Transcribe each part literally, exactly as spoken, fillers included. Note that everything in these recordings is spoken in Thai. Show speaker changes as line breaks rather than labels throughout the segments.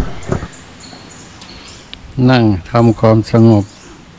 นั่งทำความสงบ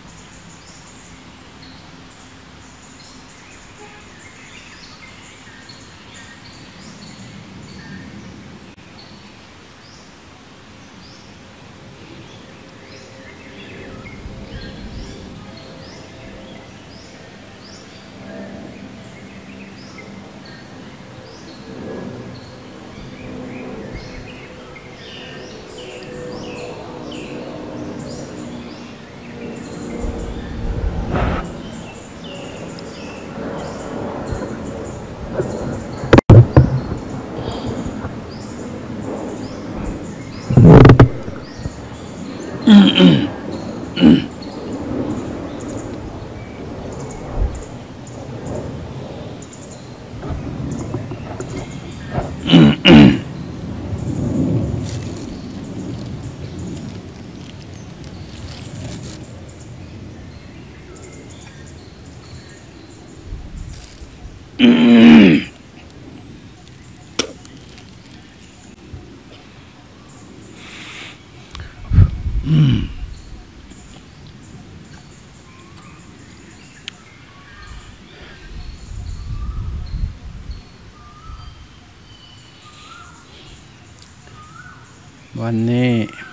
วันนี้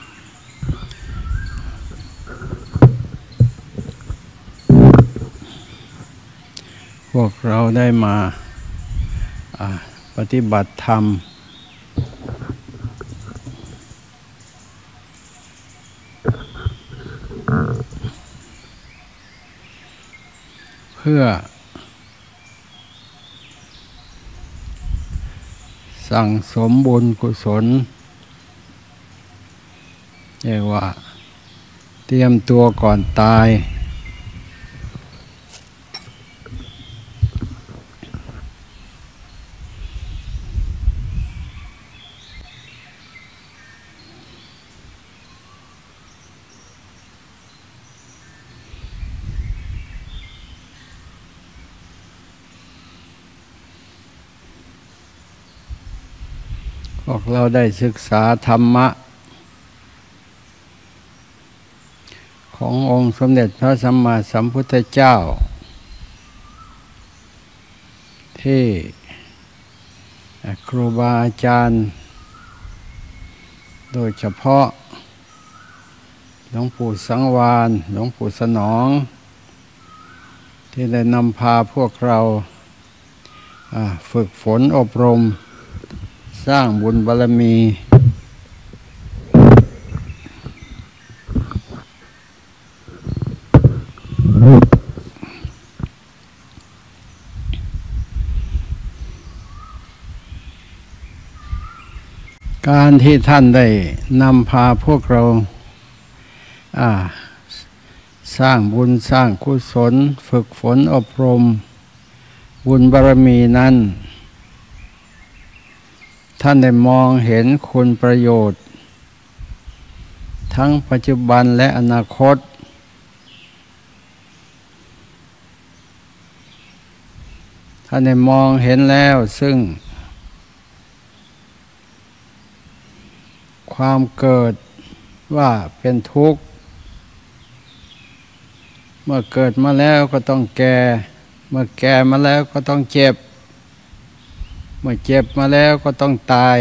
พวกเราได้มาปฏิบัติธรรมเพื่อสั่งสมบุญกุศลเรียกว่าเตรียมตัวก่อนตายพวกเราได้ศึกษาธรรมะขององค์สมเด็จพระสัมมาสัมพุทธเจ้าที่ครูบาอาจารย์โดยเฉพาะหลวงปู่สังวาลหลวงปู่สนองที่ได้นำพาพวกเราฝึกฝนอบรมสร้างบุญบารมีการที่ท่านได้นำพาพวกเราสร้างบุญสร้างกุศลฝึกฝนอบรมบุญบารมีนั้นท่านได้มองเห็นคุณประโยชน์ทั้งปัจจุบันและอนาคตท่านได้มองเห็นแล้วซึ่งความเกิดว่าเป็นทุกข์เมื่อเกิดมาแล้วก็ต้องแก่เมื่อแก่มาแล้วก็ต้องเจ็บเมื่อเจ็บมาแล้วก็ต้องตาย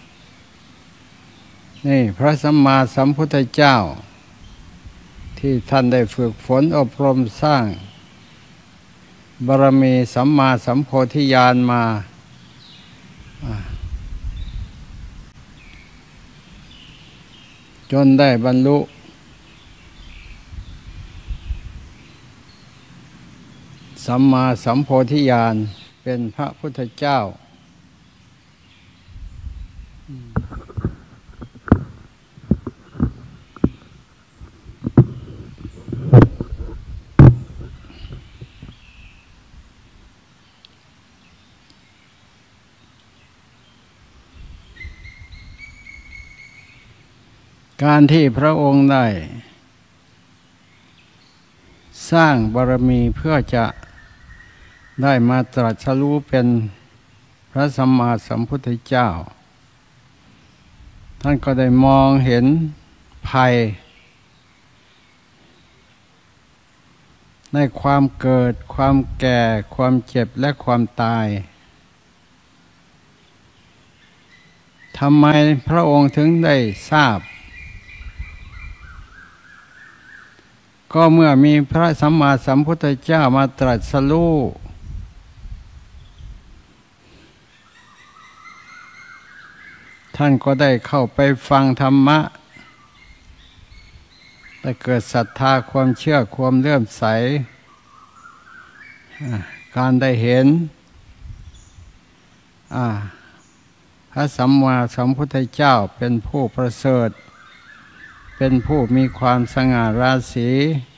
นี่พระสัมมาสัมพุทธเจ้าที่ท่านได้ฝึกฝนอบรมสร้างบารมีสัมมาสัมโพธิญาณมาจนได้บรรลุสัมมาสัมโพธิญาณเป็นพระพุทธเจ้าการที่พระองค์ได้สร้างบารมีเพื่อจะได้มาตรัสรู้เป็นพระสัมมาสัมพุทธเจ้า ท่ท่านก็ได้มองเห็นภัยในความเกิดความแก่ความเจ็บและความตายทำไมพระองค์ถึงได้ทราบก็เมื่อมีพระสัมมาสัมพุทธเจ้ามาตรัสรู้ท่านก็ได้เข้าไปฟังธรรมะได้เกิดศรัทธาความเชื่อความเลื่อมใสการได้เห็นพระสัมมาสัมพุทธเจ้าเป็นผู้ประเสริฐเป็นผู้มีความสง่าราศี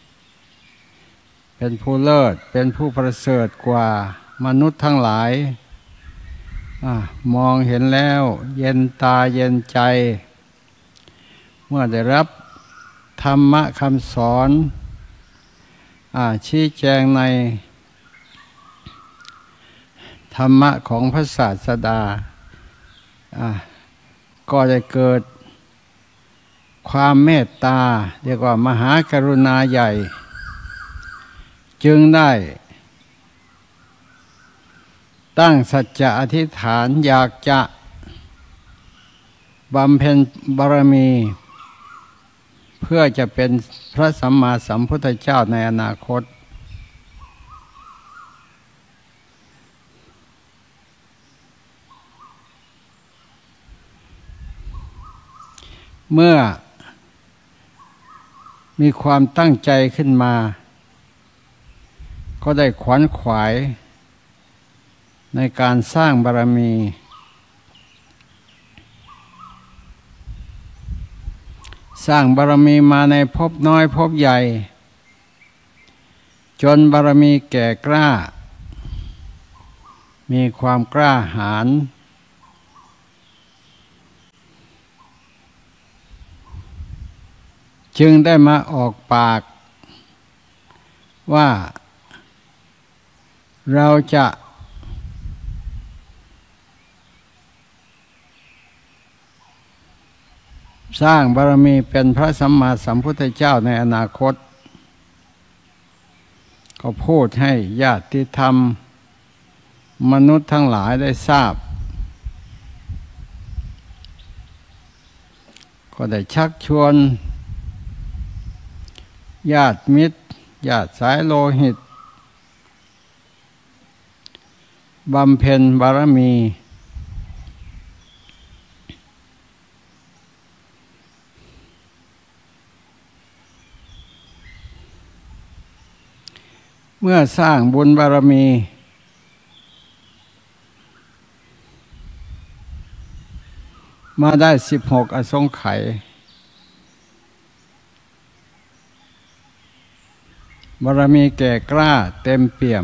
เป็นผู้เลิศเป็นผู้ประเสริฐกว่ามนุษย์ทั้งหลายมองเห็นแล้วเย็นตาเย็นใจเมื่อได้รับธรรมะคำสอนชี้แจงในธรรมะของพระศาสดาก็ได้เกิดความเมตตาเรียกว่ามหากรุณาใหญ่จึงได้ตั้งสัจจะอธิษฐานอยากจะบำเพ็ญบารมีเพื่อจะเป็นพระสัมมาสัมพุทธเจ้าในอนาคตเมื่อมีความตั้งใจขึ้นมาก็ได้ขวนขวายในการสร้างบารมีสร้างบารมีมาในภพน้อยภพใหญ่จนบารมีแก่กล้ามีความกล้าหาญจึงได้มาออกปากว่าเราจะสร้างบารมีเป็นพระสัมมาสัมพุทธเจ้าในอนาคตก็พูดให้ญาติธรรมมนุษย์ทั้งหลายได้ทราบก็ได้ชักชวนญาติมิตรญาติสายโลหิตบำเพ็ญบารมีเมื่อสร้างบุญบารมีมาได้สิบหกอสงไขยบารมีแก่กล้าเต็มเปี่ยม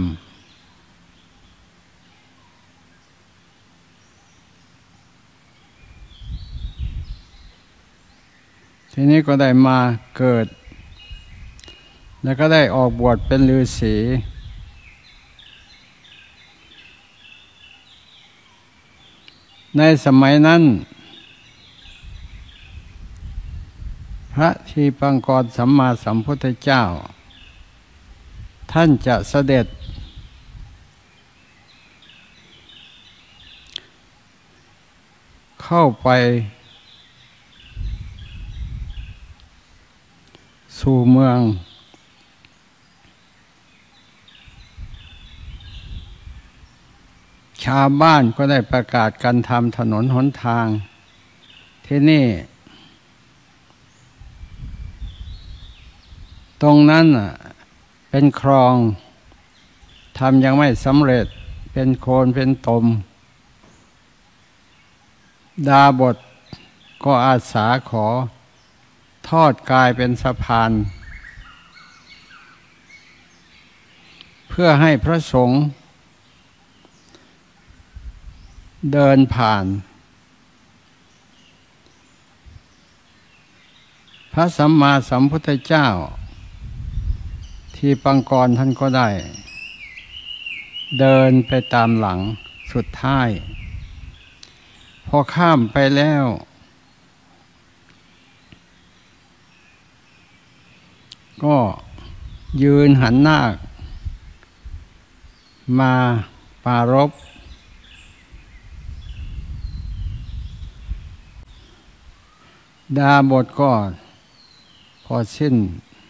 ทีนี้ก็ได้มาเกิดแล้วก็ได้ออกบวชเป็นฤาษีในสมัยนั้นพระทีปังกรสัมมาสัมพุทธเจ้าท่านจะเสด็จเข้าไปสู่เมืองชาวบ้านก็ได้ประกาศการทำถนนหนทางที่นี่ตรงนั้นเป็นคลองทำยังไม่สำเร็จเป็นโคลนเป็นตมดาบทก็อาสาขอทอดกายเป็นสะพานเพื่อให้พระสงฆ์เดินผ่านพระสัมมาสัมพุทธเจ้าที่ปังกรท่านก็ได้เดินไปตามหลังสุดท้ายพอข้ามไปแล้วก็ยืนหันหน้ามาปรารภดาบทก็พอสิ้น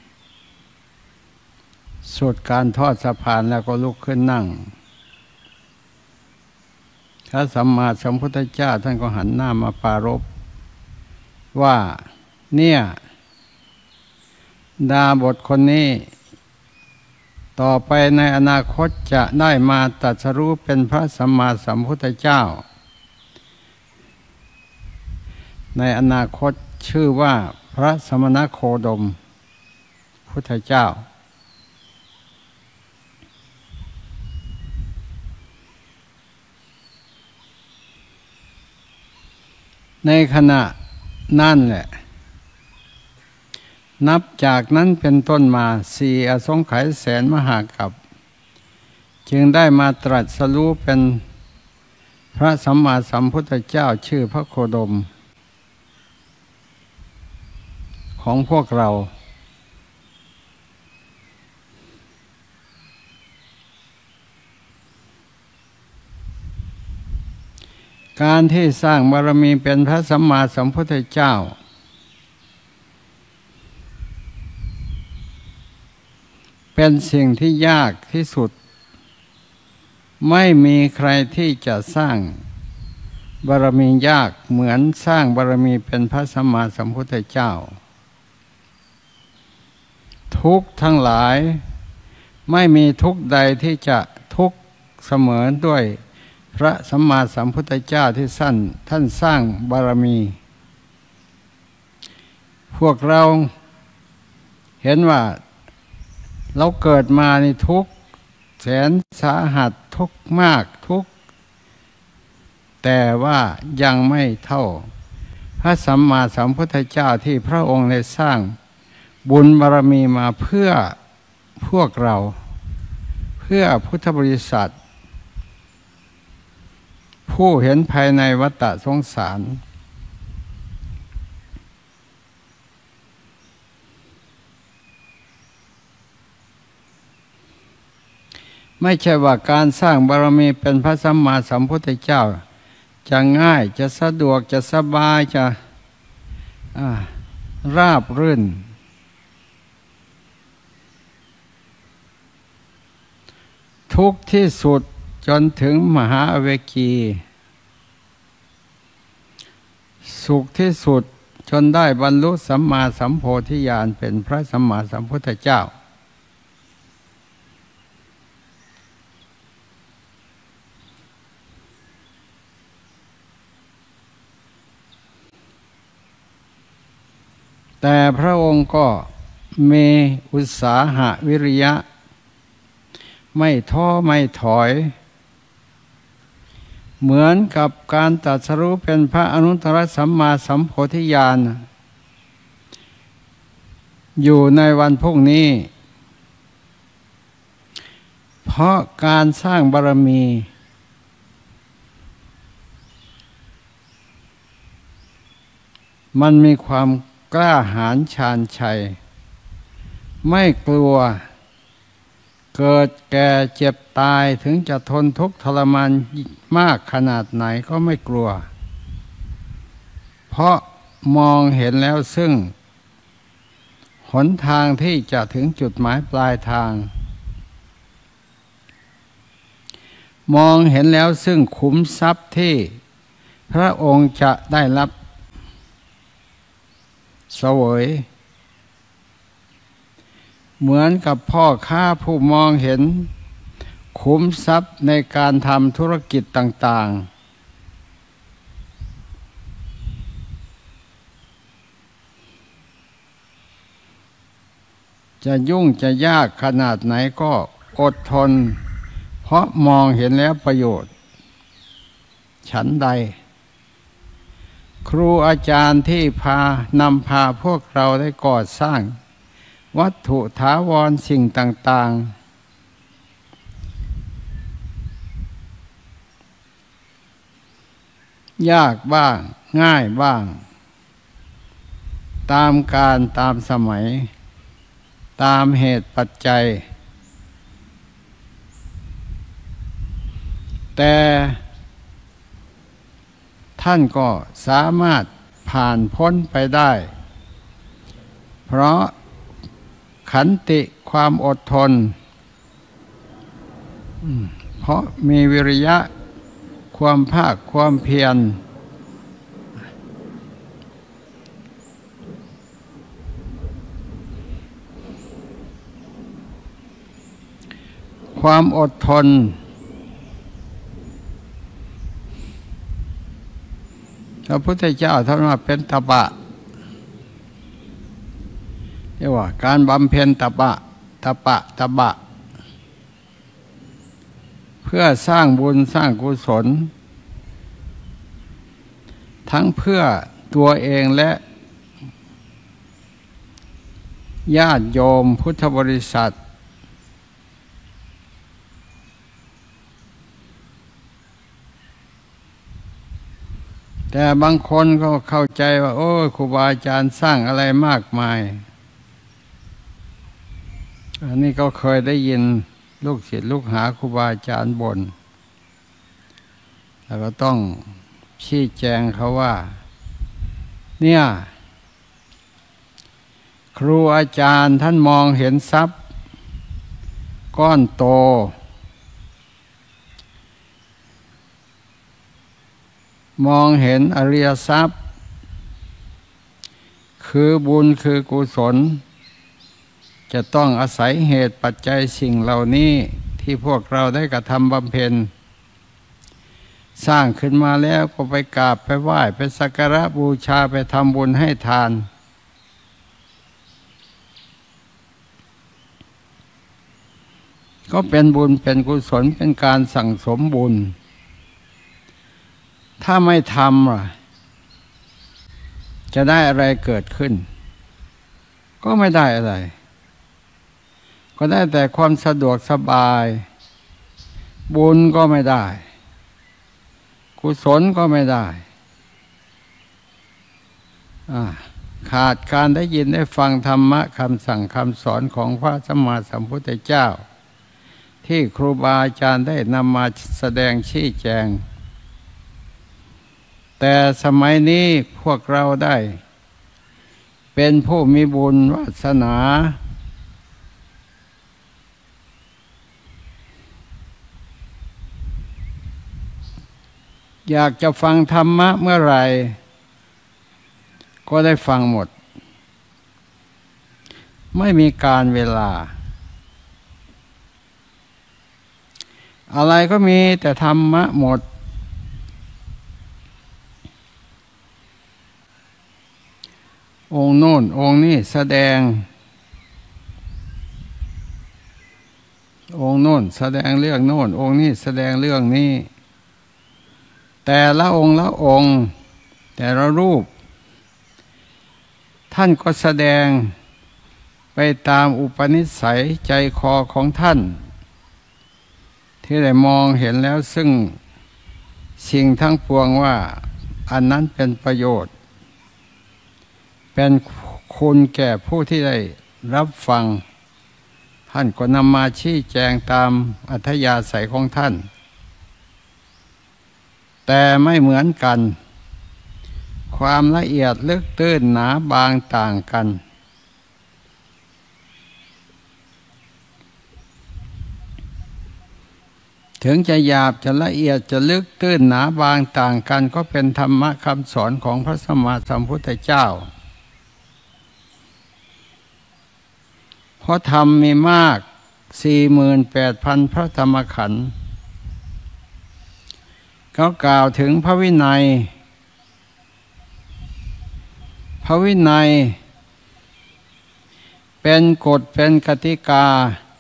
สุดการทอดสะพานแล้วก็ลุกขึ้นนั่งพระสัมมาสัมพุทธเจ้าท่านก็หันหน้ามาปรารภว่าเนี่ยดาบทคนนี้ต่อไปในอนาคตจะได้มาตรัสรู้เป็นพระสัมมาสัมพุทธเจ้าในอนาคตชื่อว่าพระสมณโคดมพุทธเจ้าในขณะนั่นแหละนับจากนั้นเป็นต้นมาสี่อสงไขยแสนมหากัปจึงได้มาตรัสรู้เป็นพระสัมมาสัมพุทธเจ้าชื่อพระโคดมของพวกเราการที่สร้างบารมีเป็นพระสัมมาสัมพุทธเจ้าเป็นสิ่งที่ยากที่สุดไม่มีใครที่จะสร้างบารมียากเหมือนสร้างบารมีเป็นพระสัมมาสัมพุทธเจ้าทุกข์ทั้งหลายไม่มีทุกข์ใดที่จะทุกข์เสมอด้วยพระสัมมาสัมพุทธเจ้าที่สั้นท่านสร้างบารมีพวกเราเห็นว่าเราเกิดมาในทุกข์แสนสาหัสทุกข์มากทุกข์แต่ว่ายังไม่เท่าพระสัมมาสัมพุทธเจ้าที่พระองค์ได้สร้างบุญบารมีมาเพื่อพวกเราเพื่อพุทธบริษัทผู้เห็นภายในวัฏสงสารไม่ใช่ว่าการสร้างบารมีเป็นพระสัมมาสัมพุทธเจ้าจะง่ายจะสะดวกจะสบายจะราบรื่นทุกข์ที่สุดจนถึงมหาอเวกีสุขที่สุดจนได้บรรลุสัมมาสัมโพธิญาณเป็นพระสัมมาสัมพุทธเจ้าแต่พระองค์ก็มีอุตสาหะวิริยะไม่ท้อไม่ถอยเหมือนกับการตรัสรู้เป็นพระอนุตตรสัมมาสัมโพธิญาณอยู่ในวันพรุ่งนี้เพราะการสร้างบารมีมันมีความกล้าหาญชาญชัยไม่กลัวเกิดแก่เจ็บตายถึงจะทนทุกข์ทรมานมากขนาดไหนก็ไม่กลัวเพราะมองเห็นแล้วซึ่งหนทางที่จะถึงจุดหมายปลายทางมองเห็นแล้วซึ่งขุมทรัพย์ที่พระองค์จะได้รับเสวยเหมือนกับพ่อค้าผู้มองเห็นขุมทรัพย์ในการทำธุรกิจต่างๆจะยุ่งจะยากขนาดไหนก็อดทนเพราะมองเห็นแล้วประโยชน์ฉันใดครูอาจารย์ที่พานำพาพวกเราได้ก่อสร้างวัตถุถาวรสิ่งต่างๆยากบ้างง่ายบ้างตามกาลตามสมัยตามเหตุปัจจัยแต่ท่านก็สามารถผ่านพ้นไปได้เพราะขันติความอดทนเพราะมีวิริยะความภาคความเพียรความอดทนพระพุทธเจ้าท่านว่าเป็นตบะเรียกว่าการบำเพ็ญตบะตบะตบะเพื่อสร้างบุญสร้างกุศลทั้งเพื่อตัวเองและญาติโยมพุทธบริษัทแต่บางคนก็เข้าใจว่าโอ้ครูบาอาจารย์สร้างอะไรมากมายอันนี้ก็เคยได้ยินลูกศิษย์ลูกหาครูบาอาจารย์บ่นแล้วก็ต้องชี้แจงเขาว่าเนี่ยครูอาจารย์ท่านมองเห็นทรัพย์ก้อนโตมองเห็นอริยทรัพย์คือบุญคือกุศลจะต้องอาศัยเหตุปัจจัยสิ่งเหล่านี้ที่พวกเราได้กระทำบำเพ็ญสร้างขึ้นมาแล้วก็ไปกราบไปไหว้ไปสักการะบูชาไปทำบุญให้ทานก็เป็นบุญเป็นกุศลเป็นการสั่งสมบุญถ้าไม่ทำล่ะจะได้อะไรเกิดขึ้นก็ไม่ได้อะไรก็ได้แต่ความสะดวกสบายบุญก็ไม่ได้กุศลก็ไม่ได้ขาดการได้ยินได้ฟังธรรมะคำสั่งคำสอนของพระสัมมาสัมพุทธเจ้าที่ครูบาอาจารย์ได้นำมาแสดงชี้แจงแต่สมัยนี้พวกเราได้เป็นผู้มีบุญวาสนาอยากจะฟังธรรมะเมื่อไหร่ก็ได้ฟังหมดไม่มีการเวลาอะไรก็มีแต่ธรรมะหมดองค์โน่นองค์นี้แสดงองค์โน่นแสดงเรื่องโน่นองค์นี้แสดงเรื่องนี้แต่ละองค์ละองค์แต่ละรูปท่านก็แสดงไปตามอุปนิสัยใจคอของท่านที่ได้มองเห็นแล้วซึ่งสิ่งทั้งปวงว่าอันนั้นเป็นประโยชน์เป็นคุณแก่ผู้ที่ได้รับฟังท่านก็นำมาชี้แจงตามอัธยาศัยของท่านแต่ไม่เหมือนกันความละเอียดลึกตื้นหนาบางต่างกันถึงจะหยาบจะละเอียดจะลึกตื้นหนาบางต่างกันก็เป็นธรรมะคำสอนของพระสัมมาสัมพุทธเจ้าเพราะธรรมมีมาก สี่หมื่นแปดพัน พระธรรมขันธ์เขากล่าวถึงพระวินัยพระวินัยเป็นกฎเป็นกติกา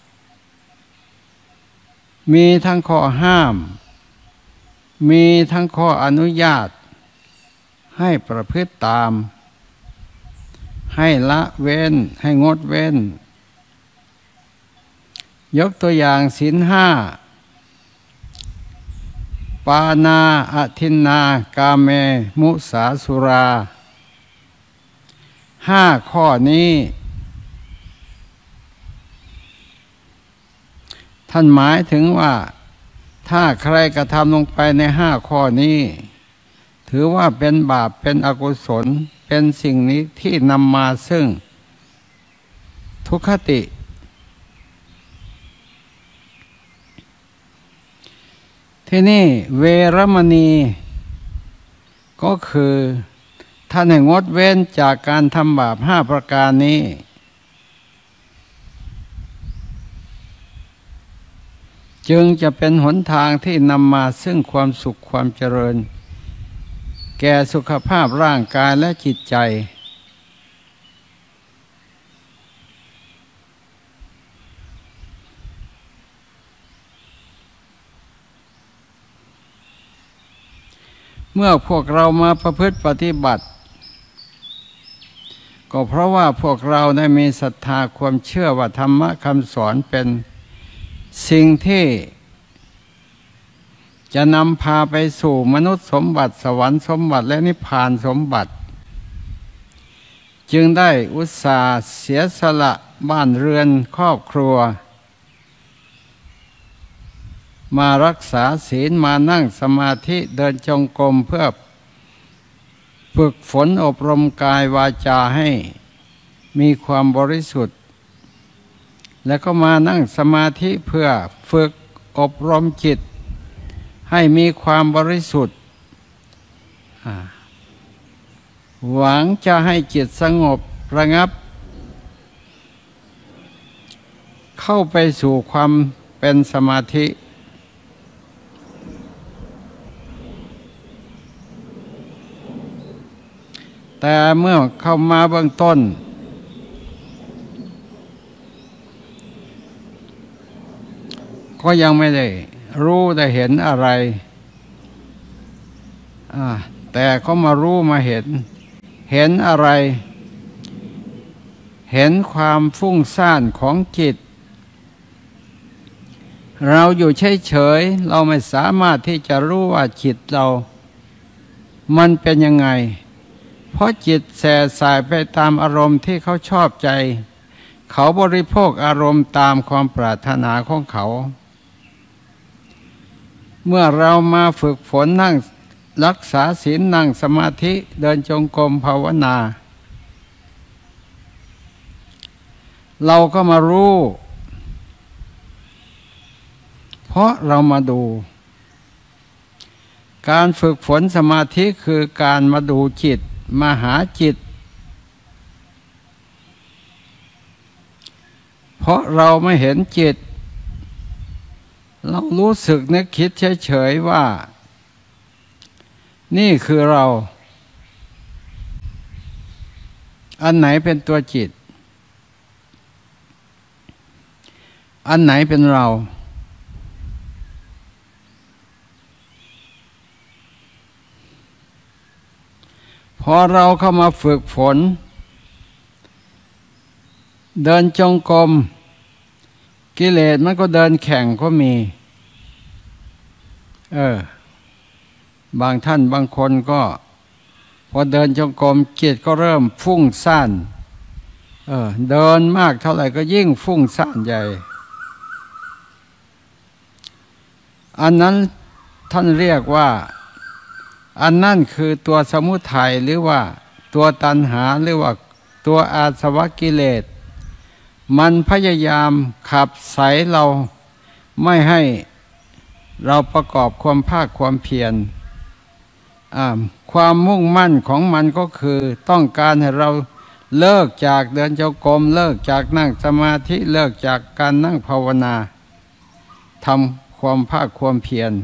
มีทั้งข้อห้ามมีทั้งข้ออนุญาตให้ประพฤติตามให้ละเว้นให้งดเว้นยกตัวอย่างศีลห้าปานาอทินนากาเมมุสาสุราห้าข้อนี้ท่านหมายถึงว่าถ้าใครกระทำลงไปในห้าข้อนี้ถือว่าเป็นบาปเป็นอกุศลเป็นสิ่งนี้ที่นำมาซึ่งทุกขติที่นี่เวรมณีก็คือท่านให้งดเว้นจากการทำบาปห้าประการนี้จึงจะเป็นหนทางที่นำมาซึ่งความสุขความเจริญแก่สุขภาพร่างกายและจิตใจเมื่อพวกเรามาประพฤติปฏิบัติก็เพราะว่าพวกเราได้มีศรัทธาความเชื่อว่าธรรมะคำสอนเป็นสิ่งที่จะนำพาไปสู่มนุษย์สมบัติสวรรค์สมบัติและนิพพานสมบัติจึงได้อุตส่าห์เสียสละบ้านเรือนครอบครัวมารักษาศีลมานั่งสมาธิเดินจงกรมเพื่อฝึกฝนอบรมกายวาจาให้มีความบริสุทธิ์แล้วก็มานั่งสมาธิเพื่อฝึกอบรมจิตให้มีความบริสุทธิ์หวังจะให้จิตสงบระงับเข้าไปสู่ความเป็นสมาธิแต่เมื่อเข้ามาเบื้องต้นก็ยังไม่ได้รู้ได้เห็นอะไรแต่ก็มารู้มาเห็นเห็นอะไรเห็นความฟุ้งซ่านของจิตเราอยู่เฉยๆเราไม่สามารถที่จะรู้ว่าจิตเรามันเป็นยังไงเพราะจิตแส่สายไปตามอารมณ์ที่เขาชอบใจเขาบริโภคอารมณ์ตามความปรารถนาของเขาเมื่อเรามาฝึกฝนนั่งรักษาศีลนั่งสมาธิเดินจงกรมภาวนาเราก็มารู้เพราะเรามาดูการฝึกฝนสมาธิคือการมาดูจิตมาหาจิตเพราะเราไม่เห็นจิตเรารู้สึกนึกคิดเฉยๆว่านี่คือเราอันไหนเป็นตัวจิตอันไหนเป็นเราพอเราเข้ามาฝึกฝนเดินจงกรมกิเลสมันก็เดินแข่งก็มีเออบางท่านบางคนก็พอเดินจงกรมจิตก็เริ่มฟุ้งซ่านเออเดินมากเท่าไหร่ก็ยิ่งฟุ้งซ่านใหญ่อันนั้นท่านเรียกว่าอันนั่นคือตัวสมุทัยหรือว่าตัวตัณหาหรือว่าตัวอาสวะกิเลสมันพยายามขับไสเราไม่ให้เราประกอบความภาคความเพียรความมุ่งมั่นของมันก็คือต้องการให้เราเลิกจากเดินจงกรมเลิกจากนั่งสมาธิเลิกจากการนั่งภาวนาทำความภาคความเพียร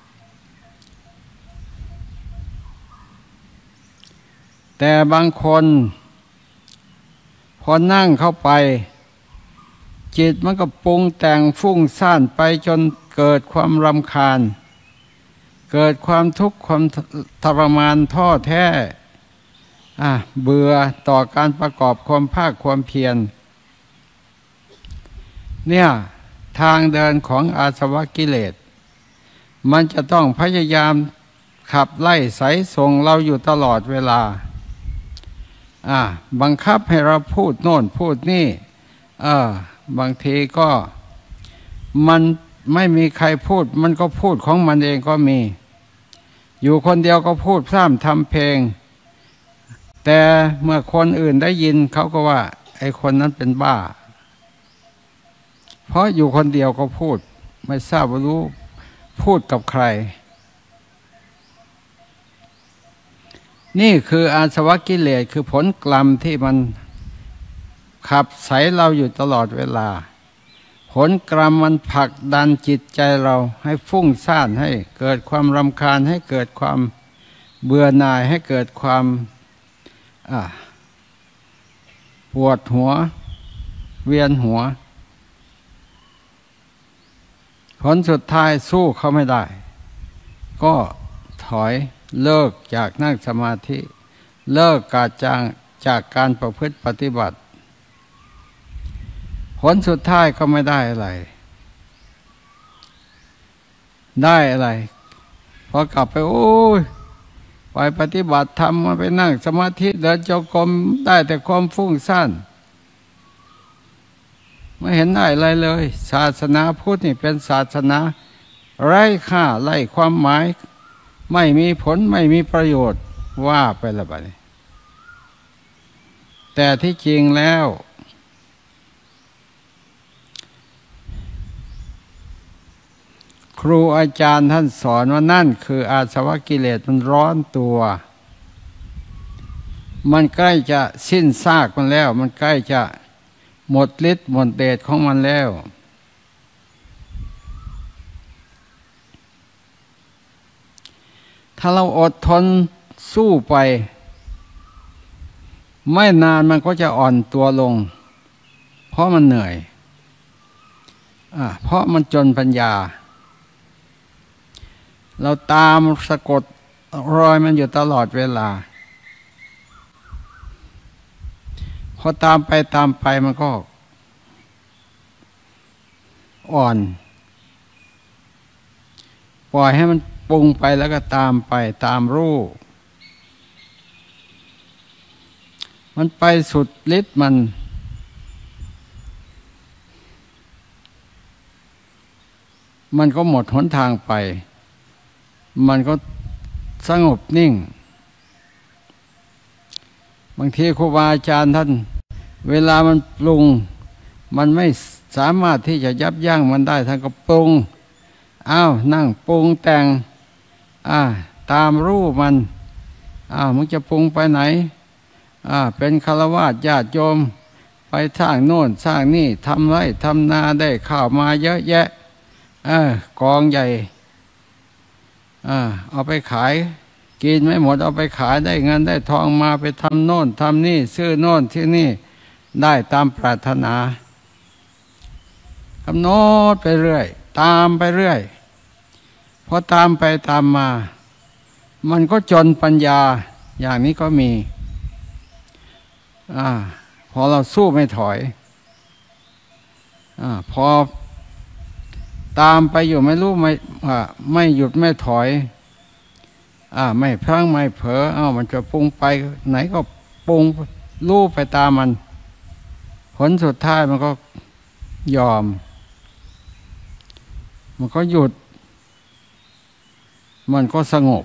แต่บางคนพอนั่งเข้าไปจิตมันก็ปรุงแต่งฟุ้งซ่านไปจนเกิดความรำคาญเกิดความทุกข์ความทรมานท้อแท้อ่ะเบื่อต่อการประกอบความภาคความเพียรเนี่ยทางเดินของอาสวะกิเลสมันจะต้องพยายามขับไล่ไสส่งเราอยู่ตลอดเวลาอ่ะบังคับให้เราพูดโน่นพูดนี่เออบางทีก็มันไม่มีใครพูดมันก็พูดของมันเองก็มีอยู่คนเดียวก็พูดพร่ำทำเพลงแต่เมื่อคนอื่นได้ยินเขาก็ว่าไอ้คนนั้นเป็นบ้าเพราะอยู่คนเดียวก็พูดไม่ทราบว่ารู้พูดกับใครนี่คืออาสวะกิเลสคือผลกรรมที่มันขับไสเราอยู่ตลอดเวลาผลกรรมมันผลักดันจิตใจเราให้ฟุ้งซ่านให้เกิดความรำคาญให้เกิดความเบื่อหน่ายให้เกิดความปวดหัวเวียนหัวผลสุดท้ายสู้เขาไม่ได้ก็ถอยเลิกจากนั่งสมาธิเลิกกาจางจากการประพฤติปฏิบัติผลสุดท้ายก็ไม่ได้อะไรได้อะไรพอกลับไปโอ้ยไปปฏิบัติธรรมมาไปนั่งสมาธิเดินจงกรมได้แต่ความฟุ้งซ่านไม่เห็นได้อะไรเลยศาสนาพุทธนี่เป็นศาสนาไร้ค่าไร้ความหมายไม่มีผลไม่มีประโยชน์ว่าไปละบัดนี้แต่ที่จริงแล้วครูอาจารย์ท่านสอนว่านั่นคืออาสวะกิเลสมันร้อนตัวมันใกล้จะสิ้นซากมันแล้วมันใกล้จะหมดฤทธิ์หมดเดชของมันแล้วถ้าเราอดทนสู้ไปไม่นานมันก็จะอ่อนตัวลงเพราะมันเหนื่อยอ่ะเพราะมันจนปัญญาเราตามสะกดรอยมันอยู่ตลอดเวลาพอตามไปตามไปมันก็อ่อนปล่อยให้มันปรุงไปแล้วก็ตามไปตามรู้มันไปสุดฤทธิ์มันมันก็หมดหนทางไปมันก็สงบนิ่งบางทีครูบาอาจารย์ท่านเวลามันปรุงมันไม่สามารถที่จะยับยั้งมันได้ท่านก็ปรุงอ้าวนั่งปรุงแต่งอ่าตามรู้มันอ้าวมึงจะปรุงไปไหนอ่าเป็นฆราวาสญาติโยมไปสร้างโน่นสร้างนี่ทำไร่ทำนาได้ข้าวมาเยอะแยะเออกองใหญ่อ่าเอาไปขายกินไม่หมดเอาไปขายได้เงินได้ทองมาไปทำโน่นทำนี่ซื้อโน่นที่นี่ได้ตามปรารถนากำหนดไปเรื่อยตามไปเรื่อยพอตามไปตามมามันก็จนปัญญาอย่างนี้ก็มีอ่าพอเราสู้ไม่ถอยอ่าพอตามไปอยู่ไม่รู้ไม่อ่าไม่หยุดไม่ถอยอ่าไม่พลั้งไม่เผลออ้าวมันจะปรุงไปไหนก็ปรุงรู้ไปตามมันผลสุดท้ายมันก็ยอมมันก็หยุดมันก็สงบ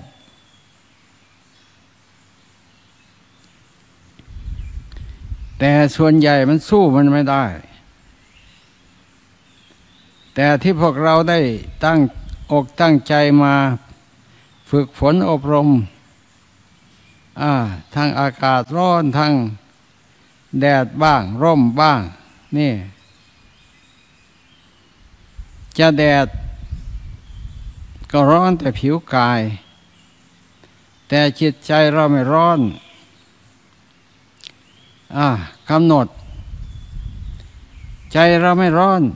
แต่ส่วนใหญ่มันสู้มันไม่ได้แต่ที่พวกเราได้ตั้งอกตั้งใจมาฝึกฝนอบรมอ่าทั้งอากาศร้อนทั้งแดดบ้างร่มบ้างนี่จะแดดก็ร้อนแต่ผิวกายแต่จิตใจเราไม่ร้อนอ่ากำหนดใจเราไม่ร้อน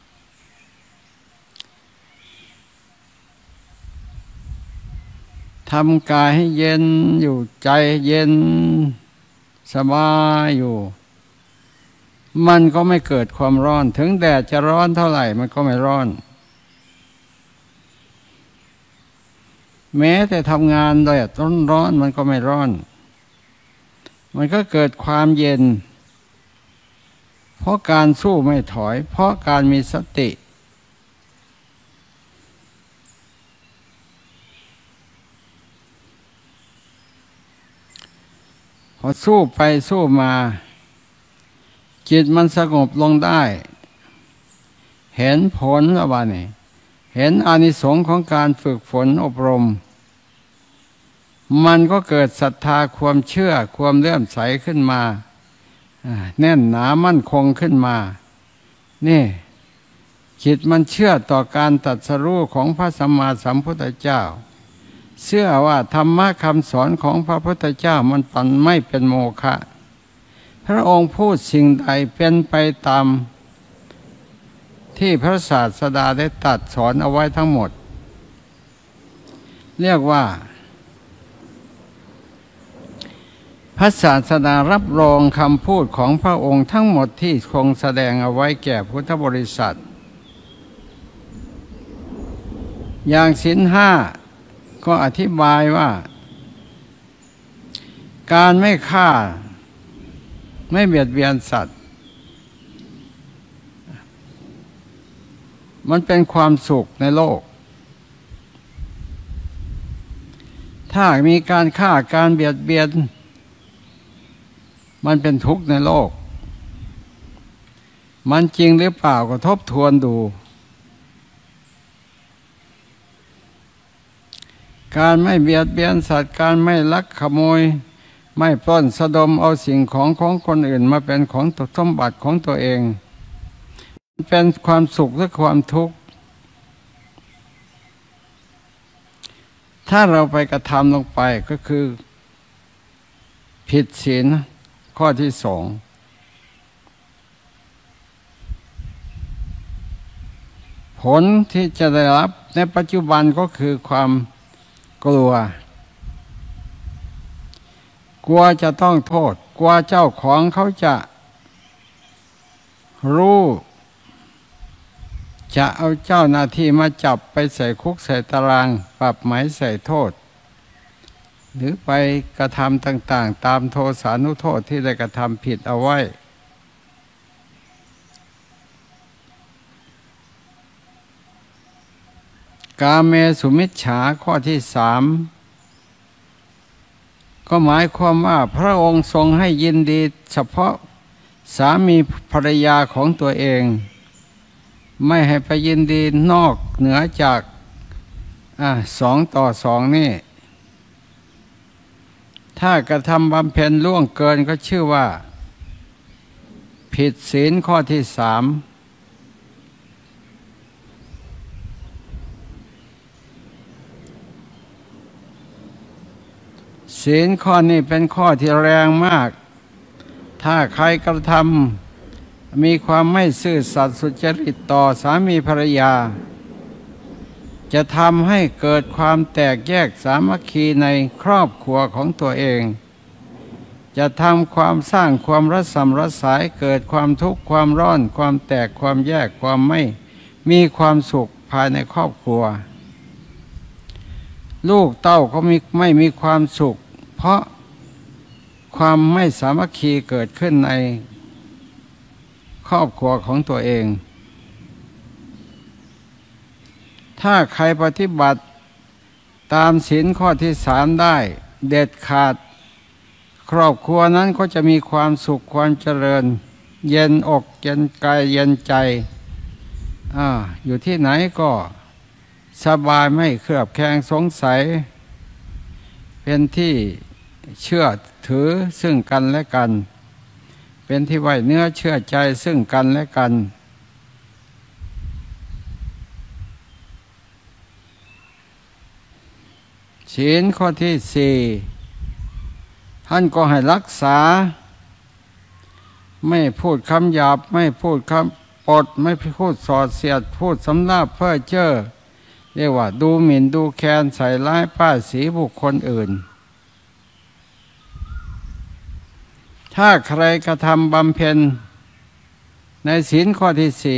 ทำกายให้เย็นอยู่ใจเย็นสบายอยู่มันก็ไม่เกิดความร้อนถึงแดดจะร้อนเท่าไหร่มันก็ไม่ร้อนแม้แต่ทำงานแดดร้อนๆมันก็ไม่ร้อนมันก็เกิดความเย็นเพราะการสู้ไม่ถอยเพราะการมีสติอสู้ไปสู้มาจิตมันสงบลงได้เห็นผลแล้วบ้านี่เห็นอานิสงส์ของการฝึกฝนอบรมมันก็เกิดศรัทธาความเชื่อความเลื่อมใสขึ้นมาแน่นหนามั่นคงขึ้นมานี่จิตมันเชื่อต่อการตรัสรู้ของพระสัมมาสัมพุทธเจ้าเชื่อว่าธรรมะคำสอนของพระพุทธเจ้ามันปันไม่เป็นโมฆะพระองค์พูดสิ่งใดเป็นไปตามที่พระศาสดาได้ตรัสสอนเอาไว้ทั้งหมดเรียกว่าพระศาสดารับรองคำพูดของพระองค์ทั้งหมดที่ทรงแสดงเอาไว้แก่พุทธบริษัทอย่างศีลห้าก็อธิบายว่าการไม่ฆ่าไม่เบียดเบียนสัตว์มันเป็นความสุขในโลกถ้ามีการฆ่าการเบียดเบียนมันเป็นทุกข์ในโลกมันจริงหรือเปล่าก็ทบทวนดูการไม่เบียดเบียนสัตว์การไม่ลักขโมยไม่ปล้นสะดมเอาสิ่งของของคนอื่นมาเป็นของสมบัติของตัวเองเป็นความสุขหรือความทุกข์ถ้าเราไปกระทำลงไปก็คือผิดศีลข้อที่สองผลที่จะได้รับในปัจจุบันก็คือความกลัวกลัวจะต้องโทษกลัวเจ้าของเขาจะรู้จะเอาเจ้าหน้าที่มาจับไปใส่คุกใส่ตารางปรับหมายใส่โทษหรือไปกระทำต่างๆตามโทสานุโทษที่ได้กระทำผิดเอาไว้กาเมสุมิจฉาข้อที่สามก็หมายความว่าพระองค์ทรงให้ยินดีเฉพาะสามีภรรยาของตัวเองไม่ให้ไปยินดีนอกเหนือจากอ่ะสองต่อสองนี่ถ้ากระทำบำเพ็ญล่วงเกินก็ชื่อว่าผิดศีลข้อที่สามศีลข้อนี้เป็นข้อที่แรงมากถ้าใครกระทำมีความไม่ซื่อสัตย์สุจริตต่อสามีภรรยาจะทำให้เกิดความแตกแยกสามัคคีในครอบครัวของตัวเองจะทำความสร้างความระสำระสายเกิดความทุกข์ความร้อนความแตกความแยกความไม่มีความสุขภายในครอบครัวลูกเต้าก็มีไม่มีความสุขเพราะความไม่สามัคคีเกิดขึ้นในครอบครัวของตัวเองถ้าใครปฏิบัติตามศีลข้อที่สามได้เด็ดขาดครอบครัวนั้นก็จะมีความสุขความเจริญเย็นอกเย็นกายเย็นใจอ่าอยู่ที่ไหนก็สบายไม่เครือบแคลงสงสัยเป็นที่เชื่อถือซึ่งกันและกันเป็นที่ไว้เนื้อเชื่อใจซึ่งกันและกันศีลข้อที่สี่ท่านก็ให้รักษาไม่พูดคำหยาบไม่พูดคำปดไม่พูดสอดเสียดพูดสำนาบเพ้อเจ้อเรียกว่าดูหมิ่นดูแคลนใส่ร้ายป้ายสีบุคคลอื่นถ้าใครกระทำบำเพ็ญในศีลข้อที่สี่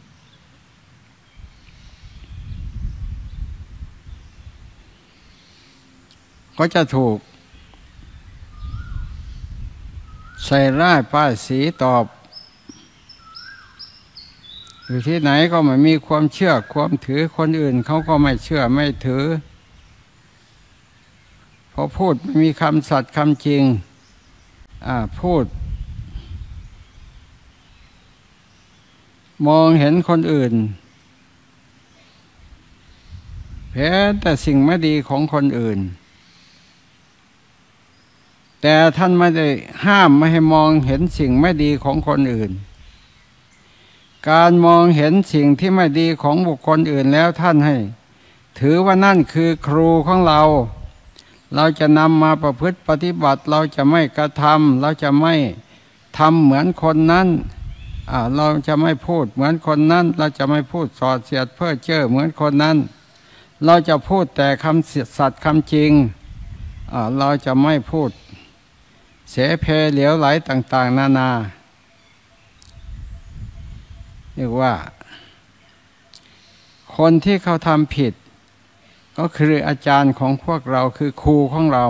ก็จะถูกใส่ร้ายป้ายสีตอบอยู่ที่ไหนก็ไม่มีความเชื่อความถือคนอื่นเขาก็ไม่เชื่อไม่ถือพอพูดไม่มีคำสัตย์คำจริงพูดมองเห็นคนอื่นเพ้แต่สิ่งไม่ดีของคนอื่นแต่ท่านไม่ได้ห้ามไม่ให้มองเห็นสิ่งไม่ดีของคนอื่นการมองเห็นสิ่งที่ไม่ดีของบุคคลอื่นแล้วท่านให้ถือว่านั่นคือครูของเราเราจะนำมาประพฤติปฏิบัติเราจะไม่กระทำเราจะไม่ทำเหมือนคนนั้นเราจะไม่พูดเหมือนคนนั้นเราจะไม่พูดสอดเสียดเพ้อเจ้อเหมือนคนนั้นเราจะพูดแต่คำสัตย์คำจริงเราจะไม่พูดเสเพเหลวไหลต่างๆนานาเรียกว่าคนที่เขาทำผิดก็คืออาจารย์ของพวกเราคือครูของเรา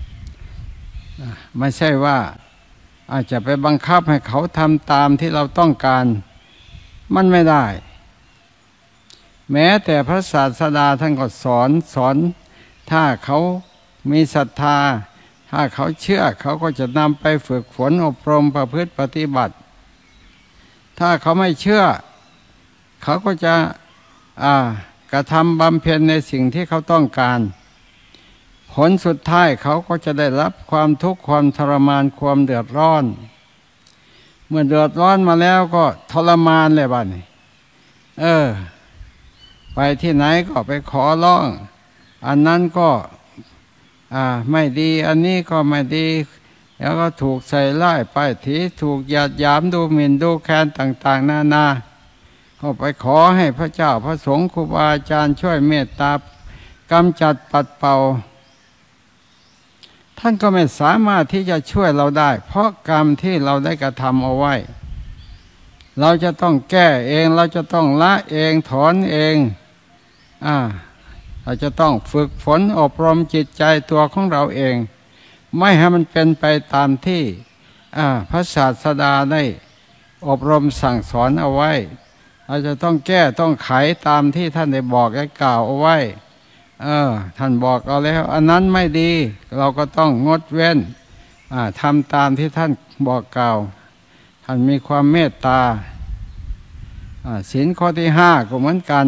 ไม่ใช่ว่าอาจจะไปบังคับให้เขาทำตามที่เราต้องการมันไม่ได้แม้แต่พระศาสดาท่านก็สอนสอนถ้าเขามีศรัทธาถ้าเขาเชื่อเขาก็จะนำไปฝึกฝนอบรมประพฤติปฏิบัติถ้าเขาไม่เชื่อเขาก็จะอ่ากระทำบำเพ็ญในสิ่งที่เขาต้องการผลสุดท้ายเขาก็จะได้รับความทุกข์ความทรมานความเดือดร้อนเมื่อเดือดร้อนมาแล้วก็ทรมานเลยบ้านี่เออไปที่ไหนก็ไปขอร้องอันนั้นก็อ่าไม่ดีอันนี้ก็ไม่ดีแล้วก็ถูกใส่ร้ายป้ายสีถูกหยาดหยามดูหมิ่นดูแคลนต่างๆนานาก็ไปขอให้พระเจ้าพระสงฆ์ครูบาอาจารย์ช่วยเมตตากำจัดปัดเป่าท่านก็ไม่สามารถที่จะช่วยเราได้เพราะกรรมที่เราได้กระทำเอาไว้เราจะต้องแก้เองเราจะต้องละเองถอนเองอ่าเราจะต้องฝึกฝนอบรมจิตใจตัวของเราเองไม่ให้มันเป็นไปตามที่พระศาสดาได้อบรมสั่งสอนเอาไว้เราจะต้องแก้ต้องไขตามที่ท่านได้บอกและกล่าวเอาไว้เออท่านบอกเอาแล้วอันนั้นไม่ดีเราก็ต้องงดเว้นทำตามที่ท่านบอกกล่าวท่านมีความเมตตาศีลข้อที่ห้าก็เหมือนกัน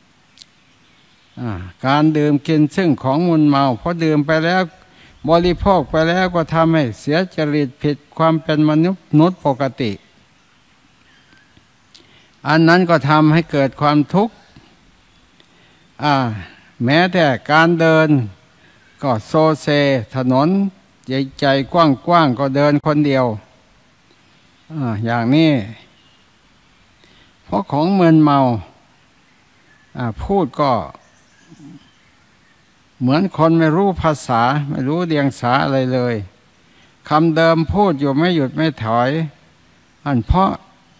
การดื่มกินซึ่งของมึนเมาพอดื่มไปแล้วบริโภคไปแล้วก็ทำให้เสียจริตผิดความเป็นมนุษย์นุษย์ปกติอันนั้นก็ทำให้เกิดความทุกข์แม้แต่การเดินก็โซเซถนนใหญ่ๆกว้างๆก็เดินคนเดียวอย่างนี้เพราะของมึนเมาพูดก็เหมือนคนไม่รู้ภาษาไม่รู้เดียงสาอะไรเลยคำเดิมพูดอยู่ไม่หยุดไม่ถอยอันเพราะ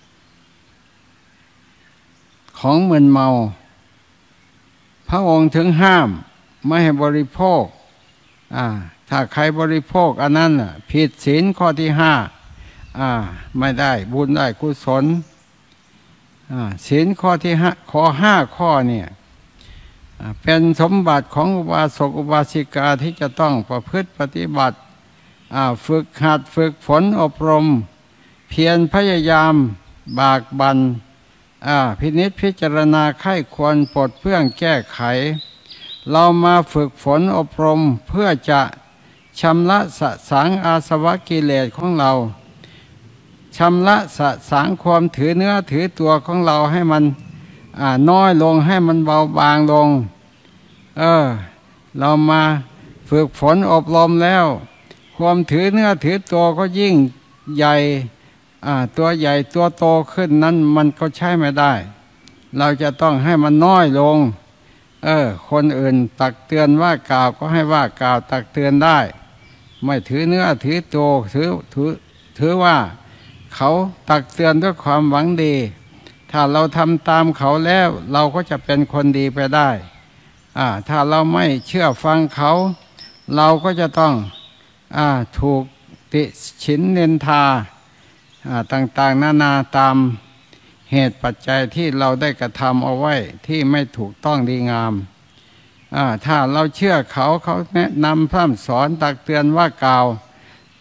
ของมึนเมาพระองค์ถึงห้ามไม่ให้บริโภคอ่าถ้าใครบริโภคอันนั้นผิดศีลข้อที่ห้าอ่าไม่ได้บุญได้กุศลอ่าศีลข้อที่ห้าข้อห้าข้อเนี่ยเป็นสมบัติของอุบาสกอุบาสิกาที่จะต้องประพฤติปฏิบัติฝึกหัดฝึกฝนอบรมเพียรพยายามบากบั่นพินิจพิจารณาไข้ควรปลดเปลื้องแก้ไขเรามาฝึกฝนอบรมเพื่อจะชำระสะสางอาสวะกิเลสของเราชำระสะสางความถือเนื้อถือตัวของเราให้มันน้อยลงให้มันเบาบางลงเออเรามาฝึกฝนอบรมแล้วความถือเนื้อถือตัวก็ยิ่งใหญ่ตัวใหญ่ตัวโตขึ้นนั้นมันก็ใช้ไม่ได้เราจะต้องให้มันน้อยลงเออคนอื่นตักเตือนว่ากล่าวก็ให้ว่ากล่าวตักเตือนได้ไม่ถือเนื้อถือตัวถือถือถือว่าเขาตักเตือนด้วยความหวังดีถ้าเราทำตามเขาแล้วเราก็จะเป็นคนดีไปได้อ่าถ้าเราไม่เชื่อฟังเขาเราก็จะต้องอ่าถูกติฉินนินทาอ่าต่างๆนานาตามเหตุปัจจัยที่เราได้กระทำเอาไว้ที่ไม่ถูกต้องดีงามอ่าถ้าเราเชื่อเขาเขาแนะนำพร่ำสอนตักเตือนว่ากล่าว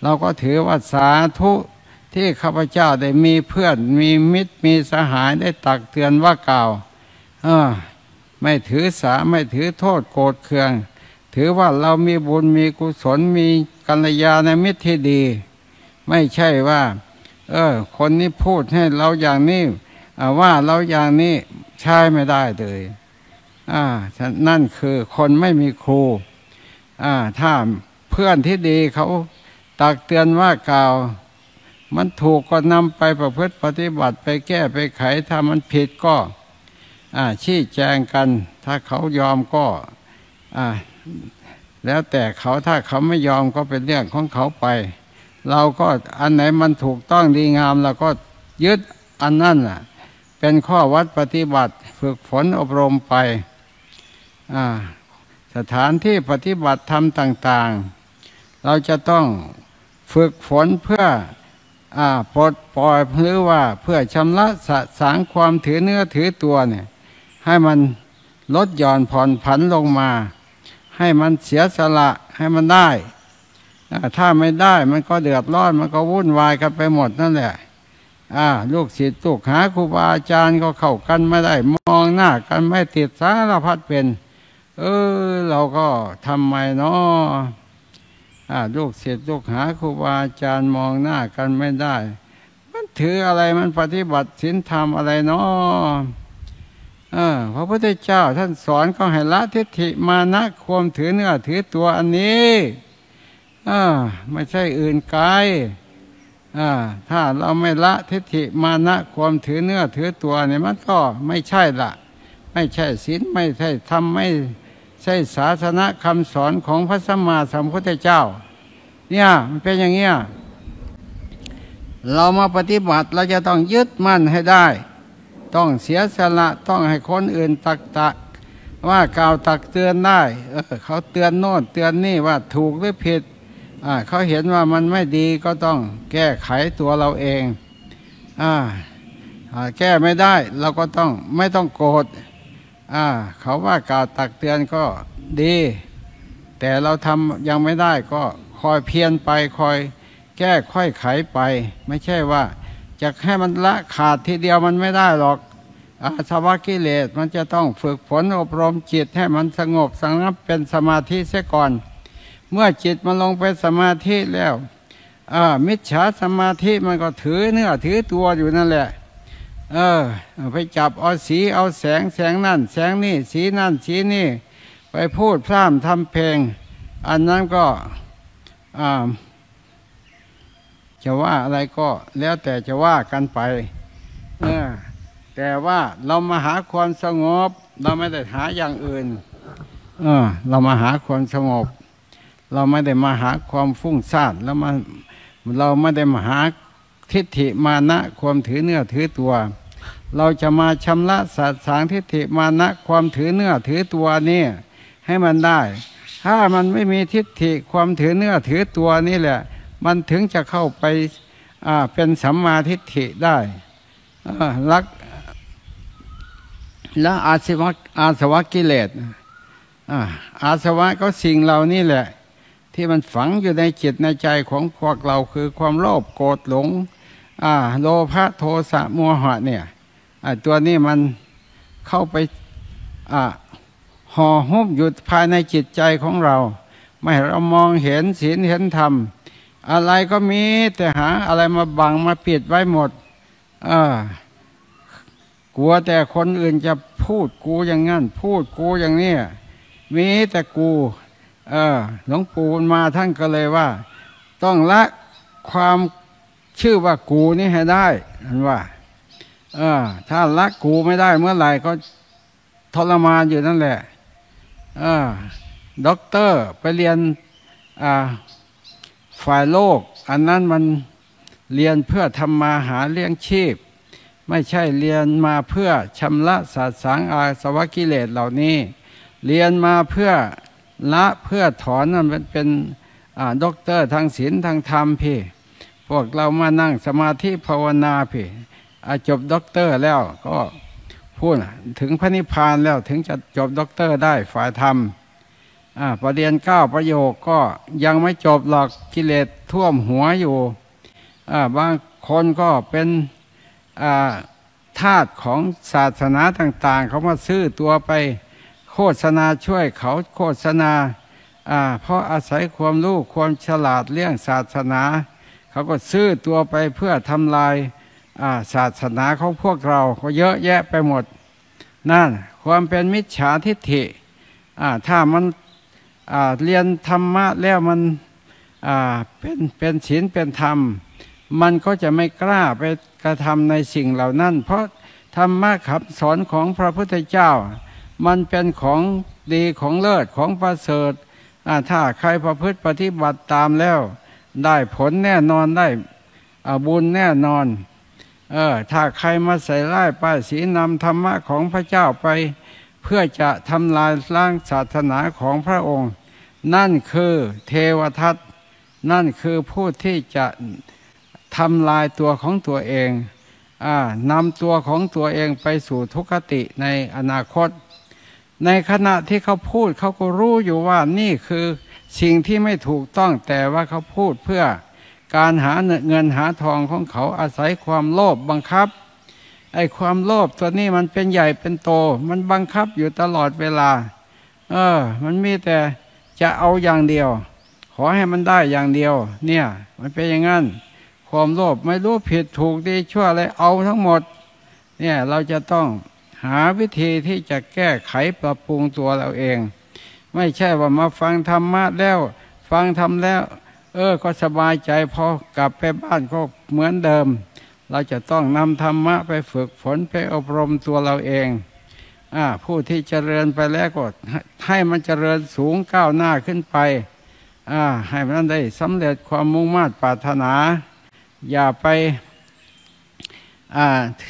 เราก็ถือว่าสาธุที่ข้าพเจ้าได้มีเพื่อนมีมิตรมีสหายได้ตักเตือนว่ากล่าวเออไม่ถือสาไม่ถือโทษโกรธเคืองถือว่าเรามีบุญมีกุศลมีกัลยาณมิตรที่ดีไม่ใช่ว่าเออคนนี้พูดให้เราอย่างนี้ว่าเราอย่างนี้ใช้ไม่ได้เลยอ่านั่นคือคนไม่มีครูอ่าถ้าเพื่อนที่ดีเขาตักเตือนว่ากล่าวมันถูกก็นำไปประพฤติปฏิบัติไปแก้ไปไขถ้ามันผิดก็อ่าชี้แจงกันถ้าเขายอมก็อ่าแล้วแต่เขาถ้าเขาไม่ยอมก็เป็นเรื่องของเขาไปเราก็อันไหนมันถูกต้องดีงามเราก็ยึดอันนั้นน่ะเป็นข้อวัดปฏิบัติฝึกฝนอบรมไปอ่าสถานที่ปฏิบัติธรรมต่างๆเราจะต้องฝึกฝนเพื่ออ่าปลดปล่อยหรือว่าเพื่อชำระสะสางความถือเนื้อถือตัวเนี่ยให้มันลดหย่อนผ่อนผันลงมาให้มันเสียสละให้มันได้ถ้าไม่ได้มันก็เดือดร้อนมันก็วุ่นวายกันไปหมดนั่นแหละอ่าลูกศิษย์ลูกหาครูบาอาจารย์ก็เข้ากันไม่ได้มองหน้ากันไม่ติดสารพัดเป็นเออเราก็ทำไมเนาะอ่าลูกศิษย์ลูกหาครูบาอาจารย์มองหน้ากันไม่ได้มันถืออะไรมันปฏิบัติศีลธรรมอะไรเนาะเออพระพุทธเจ้าท่านสอนก็ให้ละทิฏฐิมานะความถือเนื้อถือตัวอันนี้อ่าไม่ใช่อื่นไกลอ่าถ้าเราไม่ละทิฏฐิมานะความถือเนื้อถือตัวเนี่ยมันก็ไม่ใช่ละไม่ใช่ศีลไม่ใช่ธรรมไม่ใช่ศาสนาคำสอนของพระสัมมาสัมพุทธเจ้าเนี่ยมันเป็นอย่างเงี้ยเรามาปฏิบัติเราจะต้องยึดมั่นให้ได้ต้องเสียสละต้องให้คนอื่นตักตะว่ากล่าวตักเตือนได้เออเขาเตือนโน่นเตือนนี่ว่าถูกหรือผิดอ่าเขาเห็นว่ามันไม่ดีก็ต้องแก้ไขตัวเราเองอ่าแก้ไม่ได้เราก็ต้องไม่ต้องโกรธอ่าเขาว่ากล่าวตักเตือนก็ดีแต่เราทำยังไม่ได้ก็คอยเพียรไปคอยแก้ค่อยไขไปไม่ใช่ว่าจะให้มันละขาดทีเดียวมันไม่ได้หรอกอาสวะกิเลสมันจะต้องฝึกฝนอบรมจิตให้มันสงบสงบเป็นสมาธิเสียก่อนเมื่อจิตมันลงไปสมาธิแล้วอ่ามิจฉาสมาธิมันก็ถือเนื้อถือตัวอยู่นั่นแหละเออไปจับเอาสีเอาแสงแสงนั่นแสงนี่สีนั่นสีนี่ไปพูดพร่ำทำเพลงอันนั้นก็อ่าจะว่าอะไรก็แล้วแต่จะว่ากันไปเออแต่ว่าเรามาหาความสงบเราไม่ได้หาอย่างอื่นเออเรามาหาความสงบเราไม่ได้มาหาความฟุ้งซ่านแล้วมาเราไม่ได้มาหาทิฏฐิมานะความถือเนื้อถือตัวเราจะมาชำระสัตว์สางทิฏฐิมานะความถือเนื้อถือตัวนี่ให้มันได้ถ้ามันไม่มีทิฏฐิความถือเนื้อถือตัวนี่แหละมันถึงจะเข้าไปอ่าเป็นสัมมาทิฏฐิได้ลักและอาสวะอาสวะกิเลสอ่าอาสวะก็สิ่งเหล่านี้แหละที่มันฝังอยู่ในจิตในใจของพวกเราคือความโลภโกรธหลงอ่าโลภะโทสะโมหะเนี่ยอ่าตัวนี้มันเข้าไปอ่าห่อหุ้มอยู่ภายในจิตใจของเราไม่ให้เรามองเห็นศีลเห็นธรรมอะไรก็มีแต่หาอะไรมาบังมาปิดไว้หมดเออกลัวแต่คนอื่นจะพูดกูอย่างงั้นพูดกูอย่างนี้มีแต่กูเออหลวงปู่มาท่านก็เลยว่าต้องละความชื่อว่ากูนี่ให้ได้ท่านว่าเออถ้าละกูไม่ได้เมื่อไหร่ก็ทรมานอยู่นั่นแหละเออด็อกเตอร์ไปเรียนอ่าฝ่ายโลกอันนั้นมันเรียนเพื่อทำมาหาเลี้ยงชีพไม่ใช่เรียนมาเพื่อชำระสาสางอาสวะกิเลสเหล่านี้เรียนมาเพื่อละเพื่อถอนนั่นเป็นเป็นอ่าด็อกเตอร์ทางศีลทางธรรมพี่พวกเรามานั่งสมาธิภาวนาพี่จบด็อกเตอร์แล้วก็พูดถึงพระนิพพานแล้วถึงจะจบด็อกเตอร์ได้ฝ่ายธรรมอ่าประเด็นเก้าประโยคก็ยังไม่จบหรอกกิเลสท่วมหัวอยู่อ่าบางคนก็เป็นอ่าทาสของศาสนาต่างๆเขามาซื้อตัวไปโฆษณาช่วยเขาโฆษณาอ่าเพราะอาศัยความรู้ความฉลาดเรื่องศาสนาเขาก็ซื้อตัวไปเพื่อทำลายอ่าศาสนาของพวกเราก็เยอะแยะไปหมดนั่นความเป็นมิจฉาทิฏฐิอ่าถ้ามันอ่าเรียนธรรมะแล้วมันอ่าเป็นเป็นศีลเป็นธรรมมันก็จะไม่กล้าไปกระทำในสิ่งเหล่านั้นเพราะธรรมะคำสอนของพระพุทธเจ้ามันเป็นของดีของเลิศของประเสริฐถ้าใครประพฤติปฏิบัติตามแล้วได้ผลแน่นอนได้บุญแน่นอนเออถ้าใครมาใส่ร้ายป้ายสีนำธรรมะของพระเจ้าไปเพื่อจะทำลายล้างศาสนาของพระองค์นั่นคือเทวทัตนั่นคือผู้ที่จะทำลายตัวของตัวเองอ่านำตัวของตัวเองไปสู่ทุกขติในอนาคตในขณะที่เขาพูดเขาก็รู้อยู่ว่านี่คือสิ่งที่ไม่ถูกต้องแต่ว่าเขาพูดเพื่อการหาเงินหาทองของเขาอาศัยความโลภบังคับไอ้ความโลภตัวนี้มันเป็นใหญ่เป็นโตมันบังคับอยู่ตลอดเวลาเออมันมีแต่จะเอาอย่างเดียวขอให้มันได้อย่างเดียวเนี่ยมันเป็นอย่างนั้นความโลภไม่รู้ผิดถูกดีชั่วอะไรเอาทั้งหมดเนี่ยเราจะต้องหาวิธีที่จะแก้ไขปรับปรุงตัวเราเองไม่ใช่ว่ามาฟังธรรมะแล้วฟังธรรมแล้วเออก็สบายใจพอกลับไปบ้านก็เหมือนเดิมเราจะต้องนำธรรมะไปฝึกฝนไปอบรมตัวเราเองอ่าผู้ที่เจริญไปแล้วก็ให้มันเจริญสูงก้าวหน้าขึ้นไปอ่าให้มันได้สำเร็จความมุ่งมั่นปรารถนาอย่าไปอ่า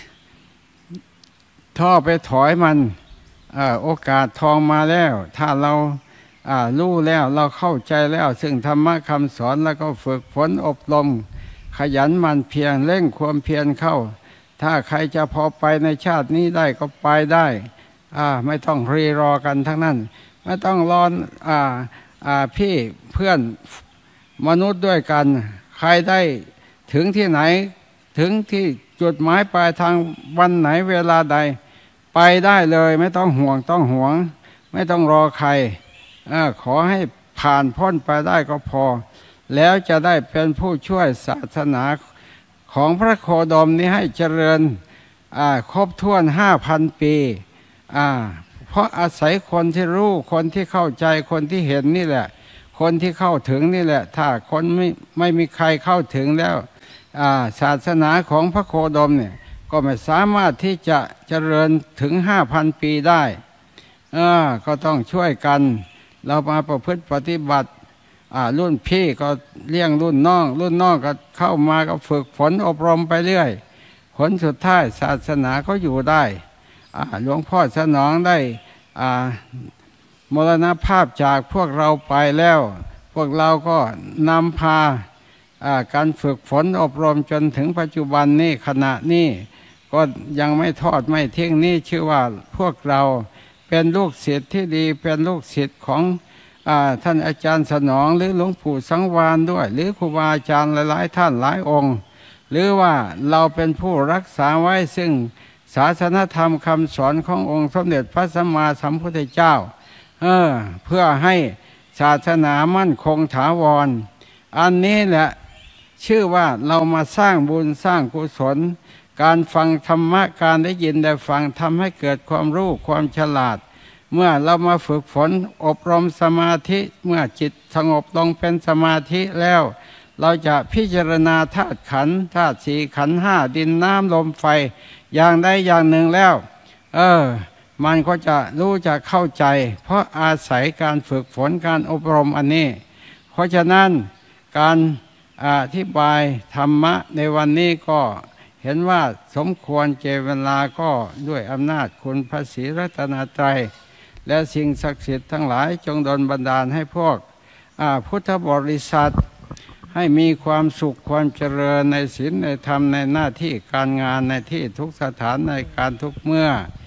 ท่อไปถอยมันอ่าโอกาสทองมาแล้วถ้าเราอ่ารู้แล้วเราเข้าใจแล้วซึ่งธรรมะคำสอนแล้วก็ฝึกฝนอบรมขยันมันเพียรเร่งความเพียรเข้าถ้าใครจะพอไปในชาตินี้ได้ก็ไปได้อ่าไม่ต้องรีรอกันทั้งนั้นไม่ต้องรออ่าอ่าพี่เพื่อนมนุษย์ด้วยกันใครได้ถึงที่ไหนถึงที่จุดหมายปลายทางวันไหนเวลาใดไปได้เลยไม่ต้องห่วงต้องห่วงไม่ต้องรอใครอขอให้ผ่านพ้นไปได้ก็พอแล้วจะได้เป็นผู้ช่วยศาสนาของพระโคดมนี้ให้เจริญครบถ้วนห้าพันปีเพราะอาศัยคนที่รู้คนที่เข้าใจคนที่เห็นนี่แหละคนที่เข้าถึงนี่แหละถ้าคนไม่ไม่มีใครเข้าถึงแล้วศาสนาของพระโคดมเนี่ยก็ไม่สามารถที่จะเจริญถึงห้าพันปีได้ก็ต้องช่วยกันเรามาประพฤติปฏิบัติรุ่นพี่ก็เลี้ยงรุ่นน้องรุ่นน้องก็เข้ามาก็ฝึกฝนอบรมไปเรื่อยผลสุดท้ายศาสนาก็อยู่ได้หลวงพ่อสนองได้มรณภาพจากพวกเราไปแล้วพวกเราก็นำพาการฝึกฝนอบรมจนถึงปัจจุบันนี้ขณะนี้ก็ยังไม่ทอดไม่ทิ้งนี่ชื่อว่าพวกเราเป็นลูกศิษย์ที่ดีเป็นลูกศิษย์ของท่านอาจารย์สนองหรือหลวงปู่สังวานด้วยหรือครูบาอาจารย์หลายๆท่านหลายองค์หรือว่าเราเป็นผู้รักษาไว้ซึ่งศาสนธรรมคำสอนขององค์สมเด็จพระสัมมาสัมพุทธเจ้าเออเพื่อให้ศาสนามั่นคงถาวรอันนี้แหละชื่อว่าเรามาสร้างบุญสร้างกุศลการฟังธรรมะการได้ยินได้ฟังทำให้เกิดความรู้ความฉลาดเมื่อเรามาฝึกฝนอบรมสมาธิเมื่อจิตสงบลงเป็นสมาธิแล้วเราจะพิจารณาธาตุขันธ์ธาตุสี่ขันธ์ห้าดินน้ำลมไฟอย่างใดอย่างหนึ่งแล้วเออมันก็จะรู้จะเข้าใจเพราะอาศัยการฝึกฝนการอบรมอันนี้เพราะฉะนั้นการอธิบายธรรมะในวันนี้ก็เห็นว่าสมควรเจเวลาก็ด้วยอำนาจคุณพระศรีรัตนตรัยและสิ่งศักดิ์สิทธิ์ทั้งหลายจงดลบันดาลให้พวกพุทธบริษัทให้มีความสุขความเจริญในศีลในธรรมในหน้าที่การงานในที่ทุกสถานในการทุกเมื่อป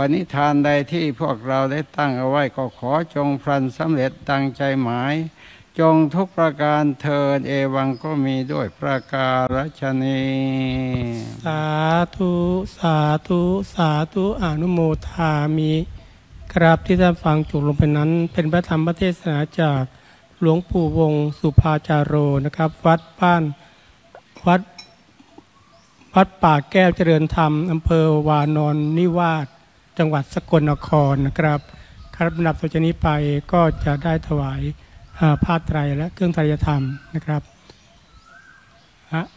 ณิธานใดที่พวกเราได้ตั้งเอาไว้ก็ขอจงพลันสำเร็จดังใจหมายจงทุกประการเทินเอวังก็มีด้วยประการฉนี้
สาธุสาธุสาธุอนุโมทามิครับที่ท่านฟังจบลงไปนั้นเป็นพระธรรมเทศนาจากหลวงปู่วงศ์สุภาจาโรนะครับวัดบ้านวัดวัดป่าแก้วเจริญธรรมอำเภอวานอนนิวาสจังหวัดสกลนครนะครับครับลำดับต่อจากนี้ไปก็จะได้ถวายผ้าไตรและเครื่องไตรธรรมนะครับฮะ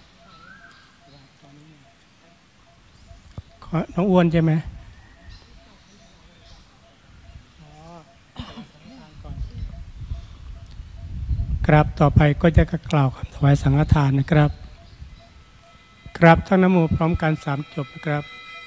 น้องอ้วนใช่ไหมครับต่อไปก็จะกล่าวคำถวายสังฆทานนะครับครับทั้งนะโมพร้อมกันสามจบนะครับ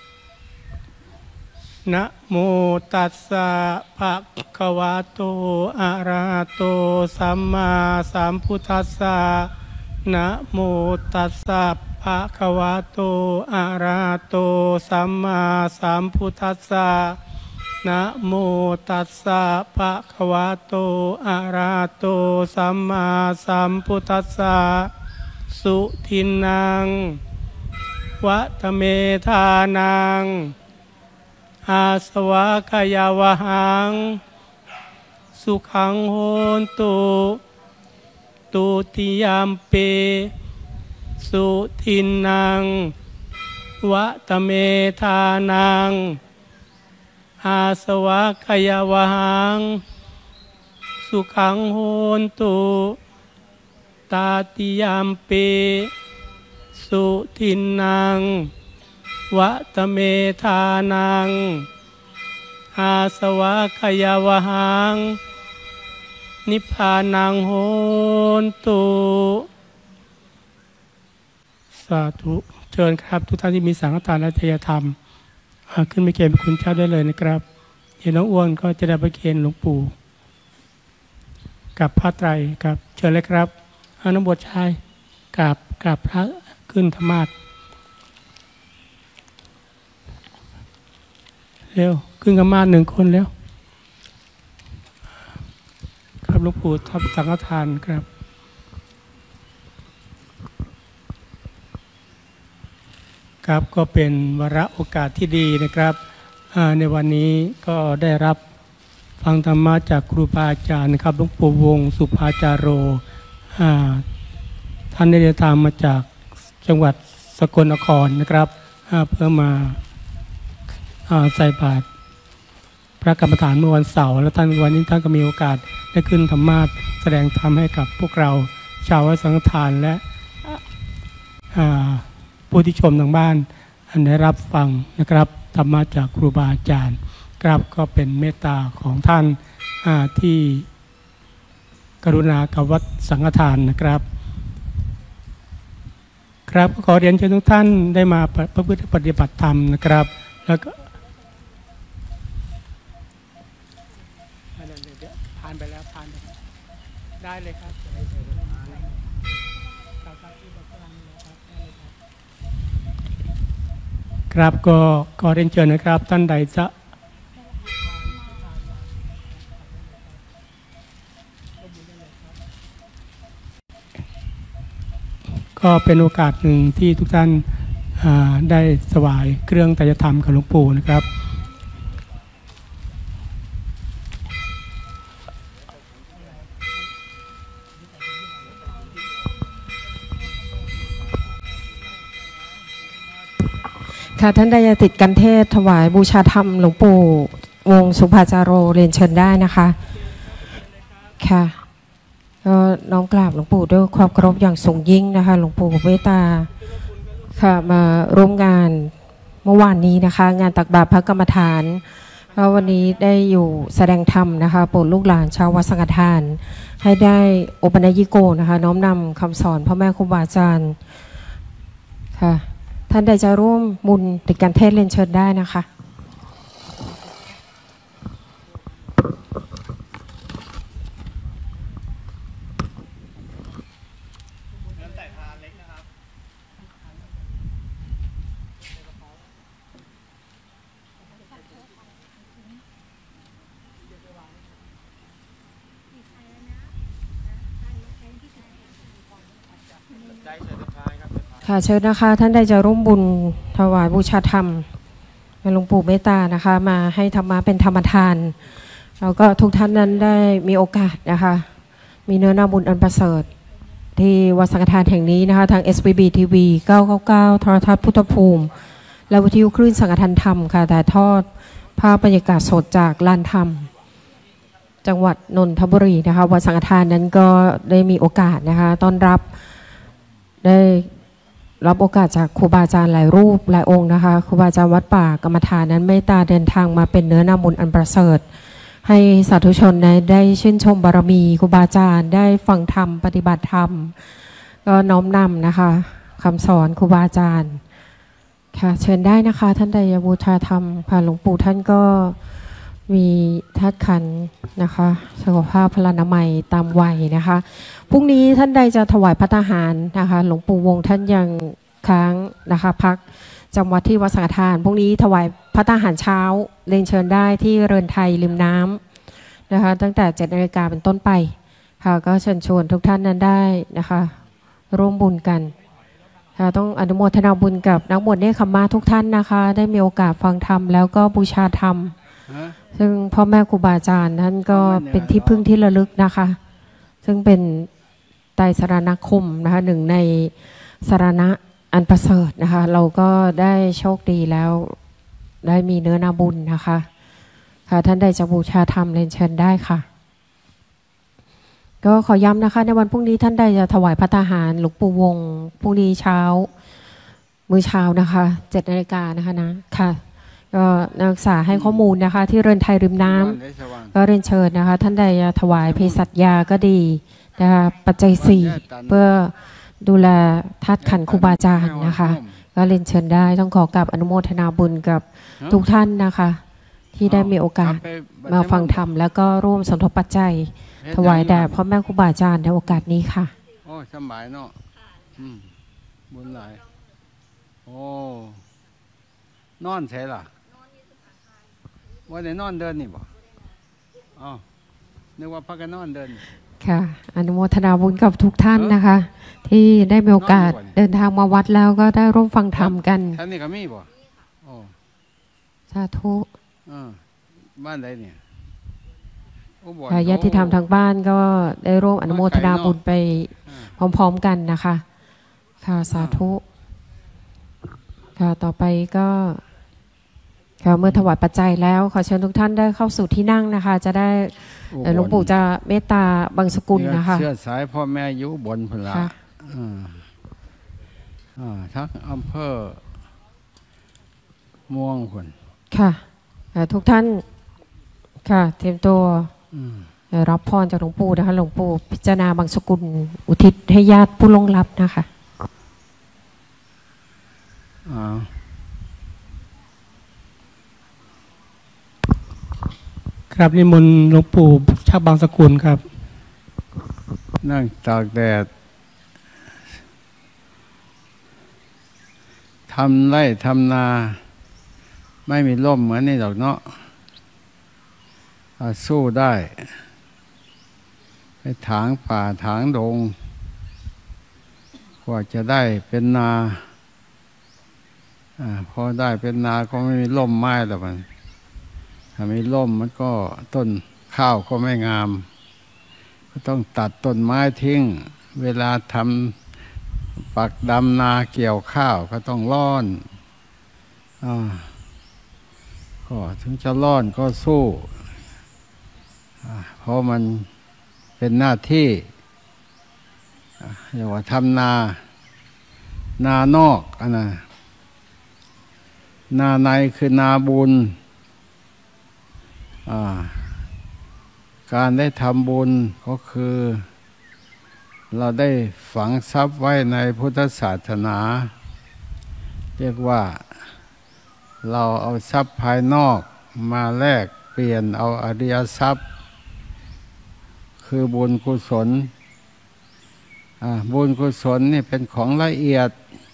นะโมตัสสะภะคะวะโตอะระหะโตสัมมาสัมพุทธัสสะนะโมตัสสะภะคะวะโตอะระหะโตสัมมาสัมพุทธัสสะนะโมตัสสะภะคะวะโตอะระหะโตสัมมาสัมพุทธัสสะสุทินังวัตเมธานังอาสวะกยาวหังสุขังโหนตุตุติยามเปสุทินังวัตเมธานังอาสวะกยาวหังสุขังโหนตุตาติยามเปสุทินังวัตเมธานังอาสวะกยาวหังนิพพานังโหนตุสาธุเชิญครับทุกท่านที่มีสังฆทานและทายธรรมขึ้นไปเกณฑ์พระคุณเจ้าได้เลยนะครับเห็นน้องอ้วนก็จะได้ไปเกณฑ์หลวงปู่กับพระไตรครับเชิญเลยครับอนุโมทนากับกับพระขึ้นธรรมาสน์เร็วขึ้นธรรมาสน์หนึ่งคนแล้วครับหลวงปู่ทำสังฆทานครับครับก็เป็นวาระโอกาสที่ดีนะครับในวันนี้ก็ได้รับฟังธรรมะจากครูบาอาจารย์นะครับหลวงปู่วงศ์สุภาจาโรท่านได้เดินทางมาจากจังหวัดสกลนครนะครับเพื่อมาใส่บาตรพระกรรมฐานเมื่อวันเสาร์และท่านวันนี้ท่านก็มีโอกาสได้ขึ้นธรรมาสน์แสดงธรรมให้กับพวกเราชาววัดสังฆทานและผู้ที่ชมทางบ้านได้รับฟังนะครับธรรมะจากครูบาอาจารย์ครับก็เป็นเมตตาของท่านที่กรุณากับวัดสังฆทานนะครับครับขอเรียนเชิญทุกท่านได้มาประพฤติปฏิบัติธรรมนะครับแล้วก็ผ่านไปแล้วผ่านไปแล้วได้เลยครับครับก็ขอเรียนเชิญนะครับท่านใดจะก็เป็นโอกาสหนึ่งที่ทุกท่านได้ถวายเครื่องไตรธรรมกับหลวงปู่นะครับ
ค่ะท่านใดจะติดกันเทศถวายบูชาธรรมหลวงปู่วงศ์สุภาจาโรเรียนเชิญได้นะคะค่ะก็น้อมกราบหลวงปู่ด้วยความเคารพอย่างสูงยิ่งนะคะหลวงปู่เมตตาค่ะมาร่วมงานเมื่อวานนี้นะคะงานตักบาตรพระกรรมฐานก็วันนี้ได้อยู่แสดงธรรมนะคะโปรดลูกหลานชาววัดสังฆทานให้ได้โอปัญญิโกนะคะน้อมนำคำสอนพ่อแม่ครูบาอาจารย์ค่ะท่านใดจะร่วมบุญติดการเทศเรียนเชิญได้นะคะค่ะเชิญนะคะท่านใดจะร่วมบุญถวายบูชาธรรมหลวงปู่เมตตานะคะมาให้ธรรมะเป็นธรรมทานแล้วก็ทุกท่านนั้นได้มีโอกาสนะคะมีเนื้อนาบุญอันประเสริฐที่วัดสังฆทานแห่งนี้นะคะทาง เอส บี บี ที วี เก้าเก้าเก้าโทรทัศน์พุทธภูมิและวิทยุคลื่นสังฆทานธรรมค่ะถ่ายทอดภาพบรรยากาศสดจากลานธรรมจังหวัดนนทบุรีนะคะวัดสังฆทานนั้นก็ได้มีโอกาสนะคะต้อนรับได้รับโอกาสจากครูบาอาจารย์หลายรูปหลายองค์นะคะครูบาอาจารย์วัดป่ากรรมฐานนั้นเมตตาเดินทางมาเป็นเนื้อนาบุญอันประเสริฐให้สาธุชนได้ชื่นชมบารมีครูบาอาจารย์ได้ฟังธรรมปฏิบัติธรรมก็น้อมนำนะคะคำสอนครูบาอาจารย์ค่ะเชิญได้นะคะท่านใดบูชาธรรมผ่านหลวงปู่ท่านก็มีธาตุขันธ์นะคะสุขภาพพลานามัยตามวัยนะคะพรุ่งนี้ท่านใดจะถวายภัตตาหารนะคะหลวงปู่วงท่านยังค้างนะคะพักจำวัดที่วัดสังฆทานพรุ่งนี้ถวายภัตตาหารเช้าเรียนเชิญได้ที่เรือนไทยริมน้ำนะคะตั้งแต่เจ็ดนาฬิกาเป็นต้นไปค่ะก็เชิญชวนทุกท่านนั้นได้นะคะร่วมบุญกันค่ะต้องอนุโมทนาบุญกับนักบวชเนคขมาทุกท่านนะคะได้มีโอกาสฟังธรรมแล้วก็บูชาธรรมซึ่งพ่อแม่ครูบาอาจารย์ท่านก็เป็นที่พึ่งที่ระลึกนะคะซึ่งเป็นไตรสรณคมนะคะหนึ่งในสรณะอันประเสริฐนะคะเราก็ได้โชคดีแล้วได้มีเนื้อนาบุญนะคะค่ะท่านใดจะบูชาธรรมเรียนเชิญได้ค่ะก็ขอย้ำนะคะในวันพรุ่งนี้ท่านใดจะถวายภัตตาหารหลวงปู่วงพรุ่งนี้เช้ามื้อเช้านะคะเจ็ดนาฬิกานะคะนะค่ะก็นักศึกษาให้ข้อมูลนะคะที่เรือนไทยริมน้ำก็เรียนเชิญนะคะท่านใดจะถวายเภสัชยาก็ดีนะคะปัจจัยสี่เพื่อดูแลธาตุขันธ์ครูบาอาจารย์นะคะก็เรียนเชิญได้ต้องขอกราบอนุโมทนาบุญกับทุกท่านนะคะที่ได้มีโอกาสมาฟังธรรมแล้วก็ร่วมสมทบปัจจัยถวายแด่พ่อแม่ครูบาอาจารย์ในโอกาสนี้ค่ะ
โอ้สบายเนาะบุญหลายโอ้นอนใช่ล่ะว่าได้นอนเดินนี่บ่อ๋อนึกว่าพักกันนอนเดิน
ค่ะอนุโมทนาบุญกับทุกท่านนะคะที่ได้มีโอกาสเดินทางมาวัดแล้วก็ได้ร่วมฟังธรรมกัน
ท่านนี่ก็มีบ่โอ้
สาธุ
บ้านใดเนี่ย
ญาติธรรมทางบ้านก็ได้ร่วมอนุโมทนาบุญไปพร้อมๆกันนะคะค่ะสาธุค่ะต่อไปก็ค่ะเมื่อถวายปัจจัยแล้วขอเชิญทุกท่านได้เข้าสู่ที่นั่งนะคะจะได้หลวงปู่จะเมตตาบังสกุลนะคะ
เชื่อสายพ่อแม่อยู่บนพลาทั้งอำเภอม่วงคน
ค่ะทุกท่านค่ะเตรียมตัวรับพรจากหลวงปู่นะคะหลวงปู่พิจารณาบังสกุลอุทิศให้ญาติผู้ล่วงลับนะคะ
ครับนิมนต์หลวงปู่ชักบางสกุลครับ
นั่งตากแดดทำไร่ทำนาไม่มีร่มเหมือนนี่หรอกเนาะสู้ได้ไปถางป่าถางดงกว่าจะได้เป็นนาอ่าพอได้เป็นนาก็ไม่มีร่มไม้แล้วมันถ้ามีร่มมันก็ต้นข้าวก็ไม่งามก็ต้องตัดต้นไม้ทิ้งเวลาทำปักดำนาเกี่ยวข้าวก็ต้องร้อนอ่าก็ถึงจะร้อนก็สู้เพราะมันเป็นหน้าที่เรียกว่าทำนานานอกอันนะนาในคือนาบุญการได้ทำบุญก็คือเราได้ฝังทรัพย์ไว้ในพุทธศาสนาเรียกว่าเราเอาทรัพย์ภายนอกมาแลกเปลี่ยนเอาอริยทรัพย์คือบุญกุศลบุญกุศลนี่เป็นของละเอียด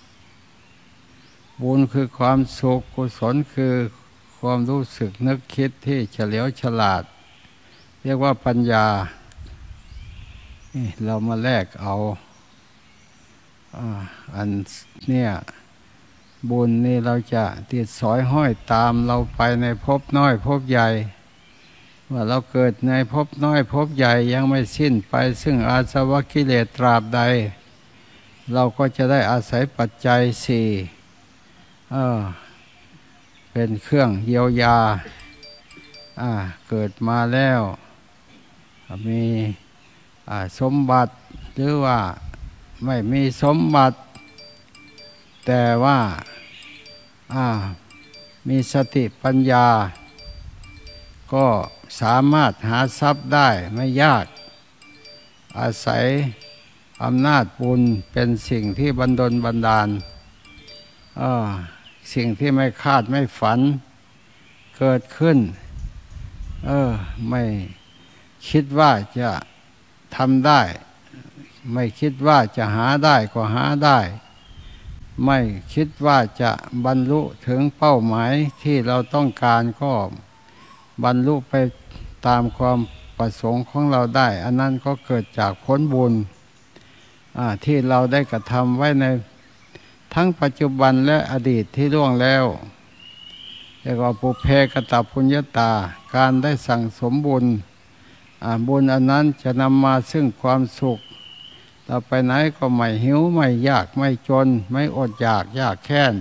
บุญคือความสุขกุศลคือความรู้สึกนึกคิดที่เฉลียวฉลาดเรียกว่าปัญญาเรามาแลกเอาอันเนี่ยบุญนี่เราจะติดสอยห้อยตามเราไปในภพน้อยภพใหญ่ว่าเราเกิดในภพน้อยภพใหญ่ยังไม่สิ้นไปซึ่งอาสวะกิเลสตราบใดเราก็จะได้อาศัยปัจจัยสี่เออเป็นเครื่องเยียวยาอ่าเกิดมาแล้วมีอ่าสมบัติหรือว่าไม่มีสมบัติแต่ว่าอ่ามีสติปัญญาก็สามารถหาทรัพย์ได้ไม่ยากอาศัยอำนาจบุญเป็นสิ่งที่บันดลบันดาลอ่าสิ่งที่ไม่คาดไม่ฝันเกิดขึ้นเออไม่คิดว่าจะทำได้ไม่คิดว่าจะหาได้ก็หาได้ไม่คิดว่าจะบรรลุถึงเป้าหมายที่เราต้องการก็บรรลุไปตามความประสงค์ของเราได้อันนั้นก็เกิดจากผลบุญที่เราได้กระทำไว้ในทั้งปัจจุบันและอดีตที่ล่วงแล้วเรียกว่าปุเพกตปุญญาตาการได้สั่งสมบุญบุญอันนั้นจะนำมาซึ่งความสุขเราไปไหนก็ไม่หิวไม่ยากไม่จนไม่อดอยากยากแค้น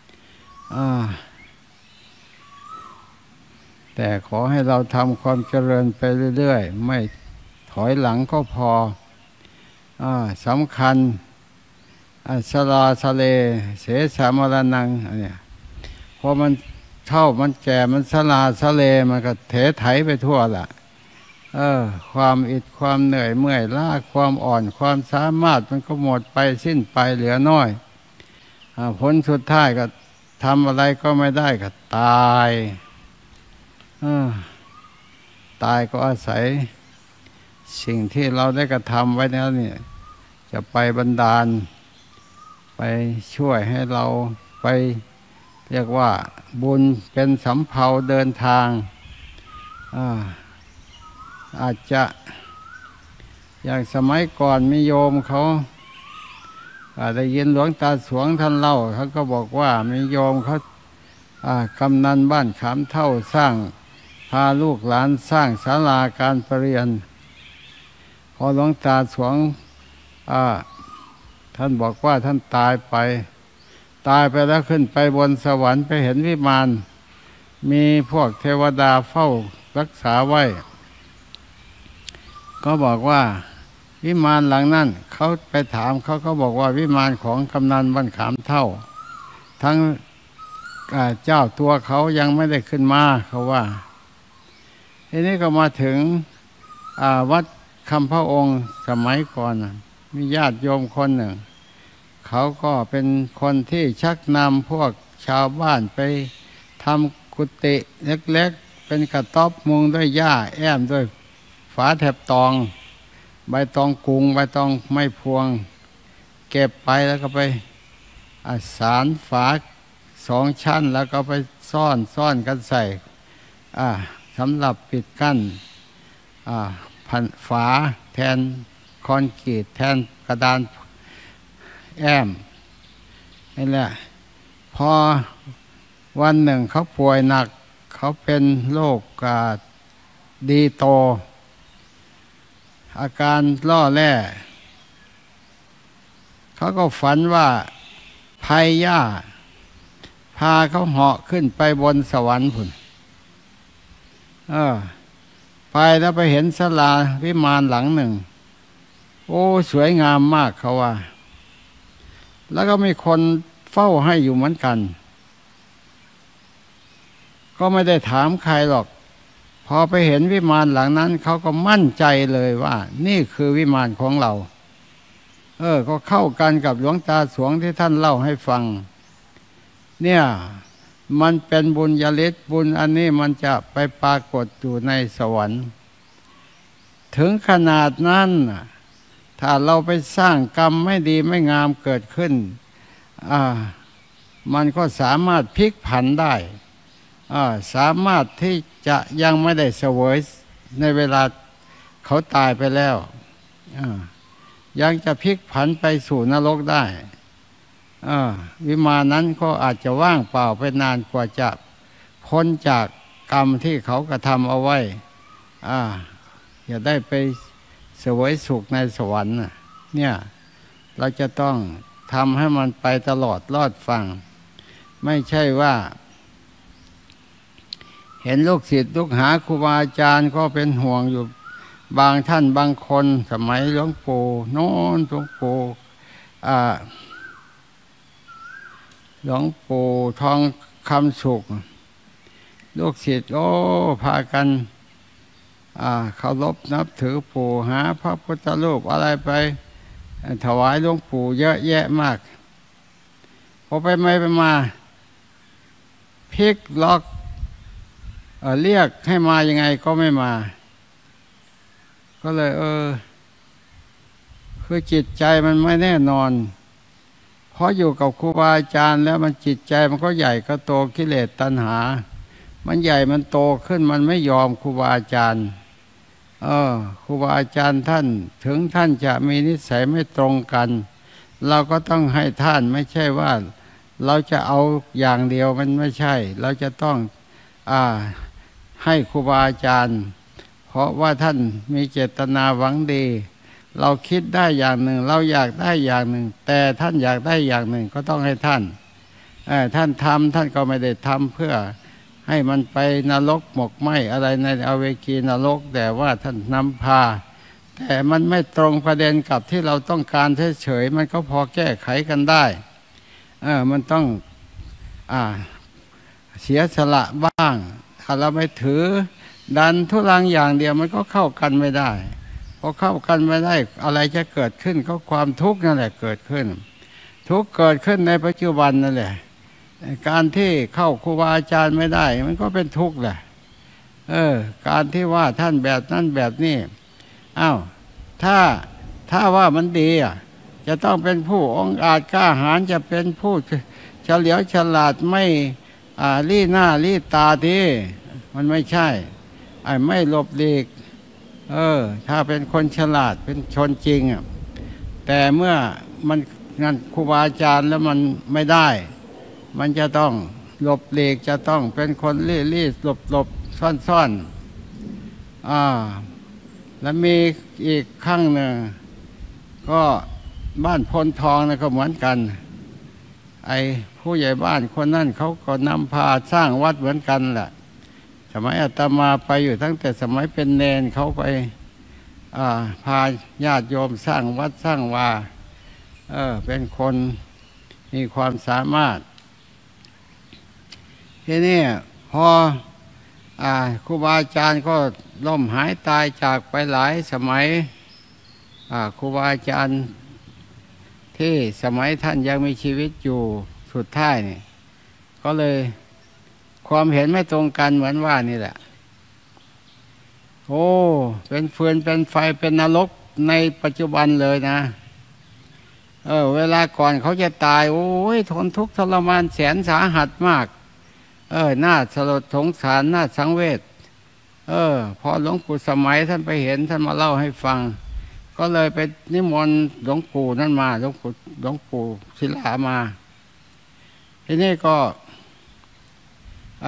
แต่ขอให้เราทำความเจริญไปเรื่อยๆไม่ถอยหลังก็พออสำคัญสลาสเลเสสามรนังเนี่ยพอมันเท่ามันแก่มันสลาสเลมันก็เถไถไปทั่วละเออความอิดความเหนื่อยเมื่อยล้าความอ่อนความสามารถมันก็หมดไปสิ้นไปเหลือน้อยอผลสุดท้ายก็ทำอะไรก็ไม่ได้ก็ตายอตายก็อาศัยสิ่งที่เราได้กระทำไว้แล้วเนี่ยจะไปบันดาลไปช่วยให้เราไปเรียกว่าบุญเป็นสำเภาเดินทางอ่าอาจจะอย่างสมัยก่อนมีโยมเขาได้ยินหลวงตาสวงท่านเล่าเขาก็บอกว่ามีโยมเขากำนันบ้านขามเท่าสร้างพาลูกหลานสร้างศาลาการประเรียนพอหลวงตาสวงท่านบอกว่าท่านตายไปตายไปแล้วขึ้นไปบนสวรรค์ไปเห็นวิมานมีพวกเทวดาเฝ้ารักษาไว้ก็บอกว่าวิมานหลังนั้นเขาไปถามเขาก็บอกว่าวิมานของกำนันบ้านขามเท่าทั้งเจ้าตัวเขายังไม่ได้ขึ้นมาเขาว่าทีนี้ก็มาถึงวัดคำพระองค์สมัยก่อนมีญาติโยมคนหนึ่งเขาก็เป็นคนที่ชักนำพวกชาวบ้านไปทำกุฏิเล็กๆเป็นกระต๊อบมุงด้วยหญ้าแอมด้วยฝาแถบตองใบตองกุงใบตองไม้พวงเก็บไปแล้วก็ไปสารฝาสองชั้นแล้วก็ไปซ่อนซ่อนกันใส่สำหรับปิดกั้นพันฝาแทนคอนกรีตแทนกระดานแอมนี่แหละพอวันหนึ่งเขาป่วยหนักเขาเป็นโรคดีโตอาการล่อแร่เขาก็ฝันว่าพายย่าพาเขาเหาะขึ้นไปบนสวรรค์พุ่นเออไปแล้วไปเห็นศาลาวิมานหลังหนึ่งโอ้สวยงามมากเขาว่าแล้วก็มีคนเฝ้าให้อยู่เหมือนกันก็ไม่ได้ถามใครหรอกพอไปเห็นวิมานหลังนั้นเขาก็มั่นใจเลยว่านี่คือวิมานของเราเออก็เข้ากันกับหลวงตาสวงที่ท่านเล่าให้ฟังเนี่ยมันเป็นบุญญาฤทธิ์บุญอันนี้มันจะไปปรากฏอยู่ในสวรรค์ถึงขนาดนั้นถ้าเราไปสร้างกรรมไม่ดีไม่งามเกิดขึ้นอ่ามันก็สามารถพลิกผันได้อ่าสามารถที่จะยังไม่ได้เสวยในเวลาเขาตายไปแล้วอ่ายังจะพลิกผันไปสู่นรกได้วิมานนั้นก็อาจจะว่างเปล่าไปนานกว่าจะพ้นจากกรรมที่เขากระทำเอาไว้อ่าอย่าได้ไปเสวยสุขในสวรรค์เนี่ยเราจะต้องทำให้มันไปตลอดรอดฟังไม่ใช่ว่าเห็นลูกศิษย์ลูกหาครูบาอาจารย์ก็เป็นห่วงอยู่บางท่านบางคนสมัยหลวงปู่โน้นหลวงปู่อ่าหลวงปู่ทองคำสุขลูกศิษย์โอ้พากันอ่าเคารพนับถือปู่หาพระพุทธรูปอะไรไปถวายหลวงปู่เยอะแยะมากพอไปไม่ไปมาพลิกล็อกเอ่อเรียกให้มายังไงก็ไม่มาก็เลยเออคือจิตใจมันไม่แน่นอนเพราะอยู่กับครูบาอาจารย์แล้วมันจิตใจมันก็ใหญ่ก็โตกิเลสตัณหามันใหญ่มันโตขึ้นมันไม่ยอมครูบาอาจารย์เออครูบาอาจารย์ท่านถึงท่านจะมีนิสัยไม่ตรงกันเราก็ต้องให้ท่านไม่ใช่ว่าเราจะเอาอย่างเดียวมันไม่ใช่เราจะต้องอ่าให้ครูบาอาจารย์เพราะว่าท่านมีเจตนาหวังดีเราคิดได้อย่างหนึ่งเราอยากได้อย่างหนึ่งแต่ท่านอยากได้อย่างหนึ่งก็ต้องให้ท่านเออท่านทำท่านก็ไม่ได้ทำเพื่อให้มันไปนรกหมกไหมอะไรในอเวกีนรกแต่ว่าท่านนำพาแต่มันไม่ตรงประเด็นกับที่เราต้องการเฉยๆมันก็พอแก้ไขกันได้เออมันต้องอ่าเสียสละบ้างถ้าเราไม่ถือดันทุรังอย่างเดียวมันก็เข้ากันไม่ได้พอเข้ากันไม่ได้อะไรจะเกิดขึ้นก็ความทุกข์นั่นแหละเกิดขึ้นทุกข์เกิดขึ้นในปัจจุบันนั่นแหละการที่เข้าครูบาอาจารย์ไม่ได้มันก็เป็นทุกข์แหละเออการที่ว่าท่านแบบนั้นแบบนี้อ้าวถ้าถ้าว่ามันดีอ่ะจะต้องเป็นผู้องอาจกล้าหาญจะเป็นผู้เฉลียวฉลาดไม่อ่าลี่หน้าลี่ตาทีมันไม่ใช่ไอ้ไม่หลบหลีกเออถ้าเป็นคนฉลาดเป็นชนจริงอ่ะแต่เมื่อมันงานครูบาอาจารย์แล้วมันไม่ได้มันจะต้องหลบหลีกจะต้องเป็นคนลี่ลี่หลบหลบซ่อนซ่อนอ่าแล้วมีอีกครั้งหนึ่งก็บ้านพลทองนะก็เหมือนกันไอ้ผู้ใหญ่บ้านคนนั้นเขาก็นำพาสร้างวัดเหมือนกันแหละสมัยอาตมาไปอยู่ตั้งแต่สมัยเป็นเนนเขาไปพาญาติโยมสร้างวัดสร้างวาเออเป็นคนมีความสามารถทีนี้พอครูบาอาจารย์ก็ล่มหายตายจากไปหลายสมัยครูบาอาจารย์ที่สมัยท่านยังมีชีวิตอยู่สุดท้ายนี่ก็เลยความเห็นไม่ตรงกันเหมือนว่านี่แหละโอ้เป็นฟืนเป็นไฟเป็นนรกในปัจจุบันเลยนะเออเวลาก่อนเขาจะตายโอ้ยทนทุกข์ทรมานแสนสาหัสมากเออน่าสลดสงสารน่าสังเวชเออพอหลวงปู่สมัยท่านไปเห็นท่านมาเล่าให้ฟังก็เลยไปนิมนต์หลวงปู่นั่นมาหลวงปู่หลวงปู่ศิลามาทีนี้ก็ไอ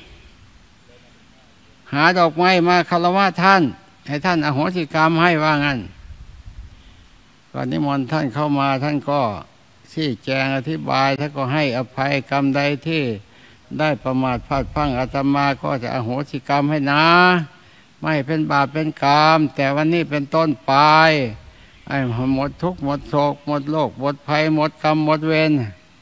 หาดอกไม้มาคารวะท่านให้ท่านอโหสิกรรมให้ว่างั้นก่อนนิมนต์ท่านเข้ามาท่านก็ชี้แจงอธิบายท่านก็ให้อภัยกรรมใดที่ได้ประมาทพลาดพลั้งอาตมาก็จะอโหสิกรรมให้นะไม่เป็นบาปเป็นกรรมแต่วันนี้เป็นต้นไปไอ้หมดทุกข์หมดโศกหมดโรคหมดภัยหมดกรรมหมดเวร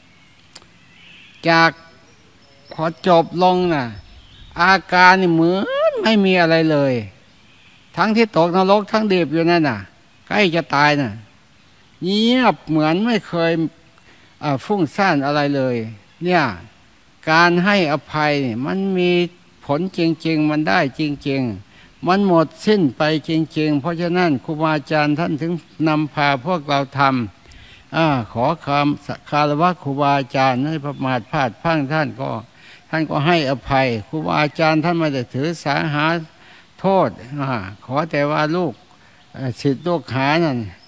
จากพอจบลงน่ะอาการนี่เหมือนไม่มีอะไรเลยทั้งที่ตกนรกทั้งดิบอยู่นั่นน่ะใกล้จะตายน่ะเงียบเหมือนไม่เคยฟุ้งซ่านอะไรเลยเนี่ยการให้อภัยมันมีผลจริงๆมันได้จริงๆมันหมดสิ้นไปจริงๆเพราะฉะนั้นครูบาอาจารย์ท่านถึงนำพาพวกเราทำอ่าขอคำคารวะครูบาอาจารย์ให้ประมาทพลาดพลั้งท่านก็ท่านก็ให้อภัยครูบาอาจารย์ท่านไม่ได้ถือสาหาโทษอ่าขอแต่ว่าลูกศิษย์ลูกหานั่น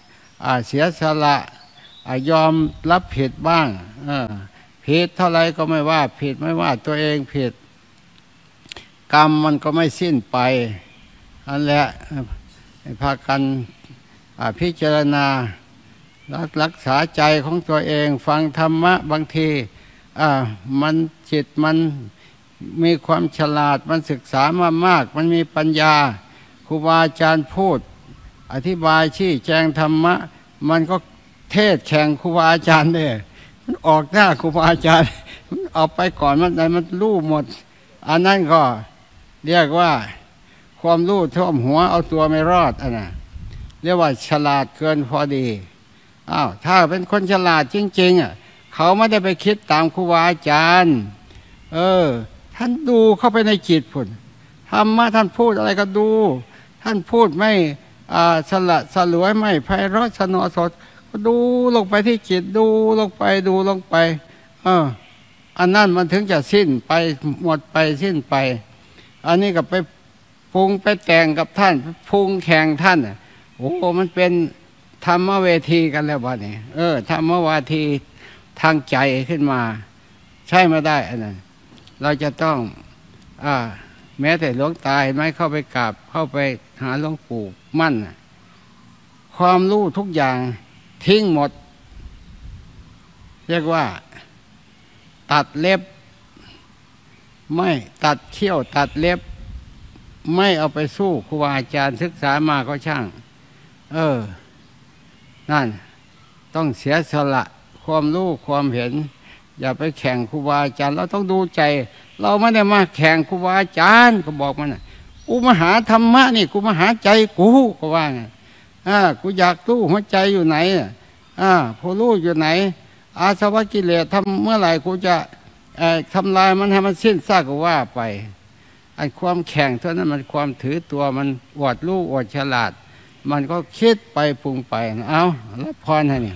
เสียสละยอมรับผิดบ้างผิดเท่าไรก็ไม่ว่าผิดไม่ว่าตัวเองผิดกรรมมันก็ไม่สิ้นไปอันแหละพากันพิจารณารักษาใจของตัวเองฟังธรรมะบางทีมันจิตมันมีความฉลาดมันศึกษามามากมันมีปัญญาครูบาอาจารย์พูดอธิบายชี้แจงธรรมะมันก็เทศแข่งครูบาอาจารย์เนี่ยมันออกหน้าครูบาอาจารย์มันเอาไปก่อนมันไหนมันรู้หมดอันนั้นก็เรียกว่าความรู้ท่วมหัวเอาตัวไม่รอดอันน่ะเรียกว่าฉลาดเกินพอดีอ้าวถ้าเป็นคนฉลาดจริงๆอ่ะเขาไม่ได้ไปคิดตามครูบาอาจารย์เออท่านดูเข้าไปในจิตพุ่นธรรมะท่านพูดอะไรก็ดูท่านพูดไม่สละสลวยไม่ไพเราะสนอสดก็ดูลงไปที่จิตดูลงไปดูลงไปเอออันนั้นมันถึงจะสิ้นไปหมดไปสิ้นไปอันนี้ก็ไปพุงไปแต่งกับท่านพุงแข่งท่านโอ้มันเป็นธรรมเวทีกันแล้วบ้านี้เออธรรมวาทีทางใจขึ้นมาใช่ไม่ได้อันนั้นเราจะต้องอ่าแม้แต่หลวงตาเห็นไหมเข้าไปกราบเข้าไปหาหลวงปู่มั่นความรู้ทุกอย่างทิ้งหมดเรียกว่าตัดเล็บไม่ตัดเขี้ยวตัดเล็บไม่เอาไปสู้ครูบาอาจารย์ศึกษามาก็ช่างเออนั่นต้องเสียสละความรู้ความเห็นอย่าไปแข่งครูบาอาจารย์เราต้องดูใจเราไม่ได้มาแข่งครูบาอาจารย์ก็บอกมันกูมาหาธรรมะนี่กูมาหาใจกูก็ว่าไงอ่ากูอยากรู้หัวใจอยู่ไหนอ่าผู้รู้อยู่ไหนอาสวะกิเลสทำเมื่อไหร่กูจะทำลายมันให้มันสิ้นซากก็ว่าไปไอ้ความแข่งเท่านั้นมันความถือตัวมันอวดรู้อวดฉลาดมันก็คิดไปปรุงไปเอารับพรให้เนี่ย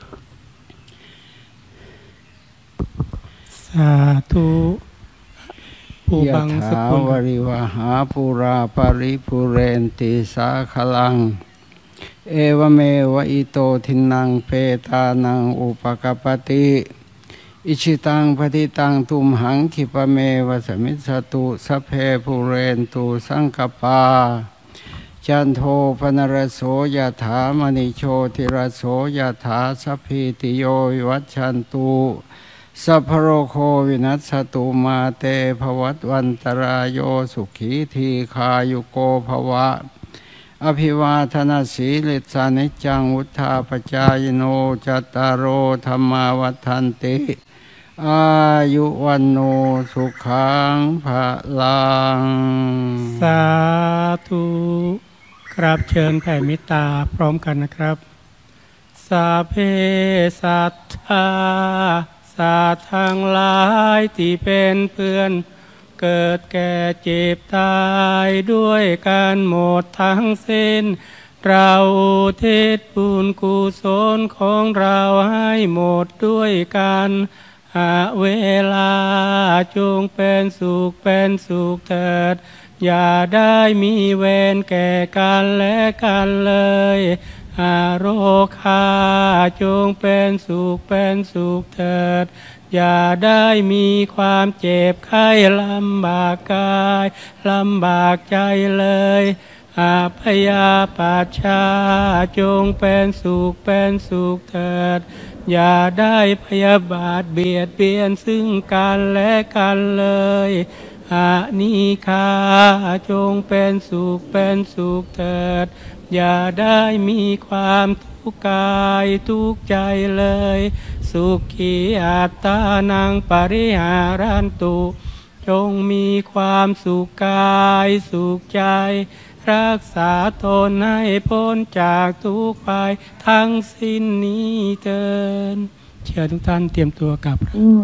สาธุผู้
ยะ
บังส
ถา
กุล
วริวหาปุราปาริปุเรนติสาคลังเอวเมวะอิโตทินังเปตานังอุปกปติอิชิตังปฏิตังตุมหังคิปเมวะสมิสตุสัพเพปุเรนตุสังกปาจันโทปนรโสยถามณิโชติรโสยถาสัพพิติโยวิวัชชันตุสัพพโรโควินัสสตุมาเตภวัตวันตรายโยสุขีทีคายุโกภวะอภิวาทนาสีลิสานิจังวุธาปจายโนจัตตารโอธรรมาวัฏันติอายุวันโนสุขังภะลัง
สาธุครับเชิญแผ่เมตตาพร้อมกันนะครับสัพเพสัตตาสัตว์ทั้งหลายที่เป็นเพื่อนเกิดแก่เจ็บตายด้วยกันหมดทั้งสิ้นเราทิศบุญกุศลของเราให้หมดด้วยกันหาเวลาจงเป็นสุขเป็นสุขเถิดอย่าได้มีเวรแก่กันและกันเลยอาโรคาจงเป็นสุขเป็นสุขเถิดอย่าได้มีความเจ็บไข้ลำบากกายลำบากใจเลยอาพยาปัชชาจงเป็นสุขเป็นสุขเถิดอย่าได้พยาบาทเบียดเบียนซึ่งกันและกันเลยอานิคาจงเป็นสุขเป็นสุขเถิดอย่าได้มีความทุกข์กายทุกข์ใจเลยสุขีอัตตานังปริหารันตุจงมีความสุขกายสุขใจรักษาตนให้พ้นจากทุกข์ไปทั้งสิ้นนี้เถิดเชิญทุกท่านเตรียมตัวกลับ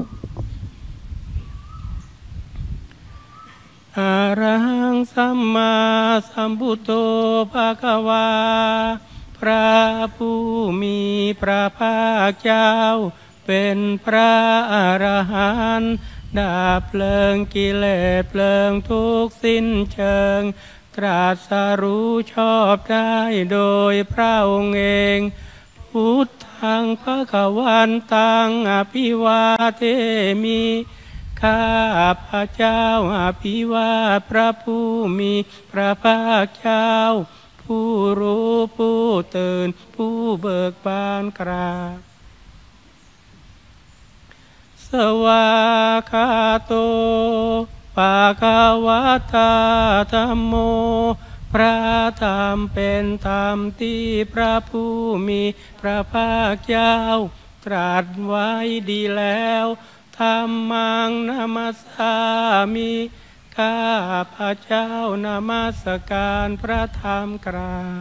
อะระหังสัมมาสัมพุทโธภะคะวาพระผู้มีพระภาคเจ้าเป็นพระอรหันต์ดับเพลิงกิเลสเพลิงทุกข์สิ้นเชิงตรัสรู้ชอบได้โดยพระองค์เองพุทธังภควันตังอภิวาเทมิข้าพระเจ้าอภิวาทพระผู้มีพระภาคเจ้าผู้รู้ผู้ตื่นผู้เบิกบานกราบสวากขาโตปะคะวะตาธัมโมพระธรรมเป็นธรรมที่พระผู้มีพระภาคเจ้าตรัสไว้ดีแล้วธัมมังนามัสสามิข้าพระเจ้านามัสการพระธรรมกราบ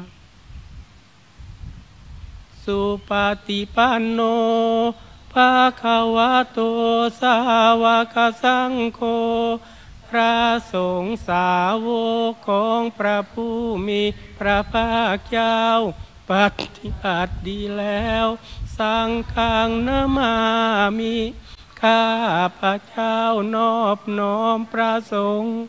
สุปฏิปันโนภะคะวะโตสาวกสังโฆพระสงฆ์สาวกของพระผู้มีพระภาคเจ้าปฏิบัติดีแล้วสังฆังนามามิข้าพระเจ้านอบน้อมพระสงฆ์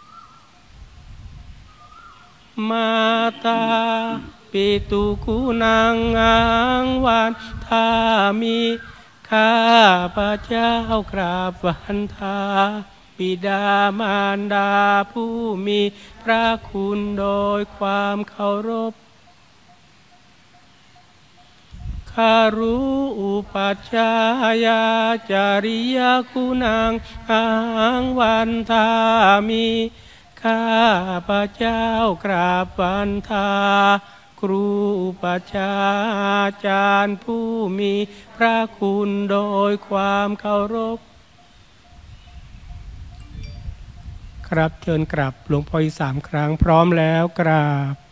มาตาปิตุกุนังอังวันทามิข้าพระเจ้ากราบวันทาบิดามารดาผู้มีพระคุณโดยความเคารพคารุอุปัชฌายาจาริยคุณังอังวันทามิข้าพระเจ้ากราบวันทาครูอุปัชฌาจารย์ผู้มีพระคุณโดยความเคารพครับเชิญกราบหลวงพ่ออีกสามครั้งพร้อมแล้วกราบ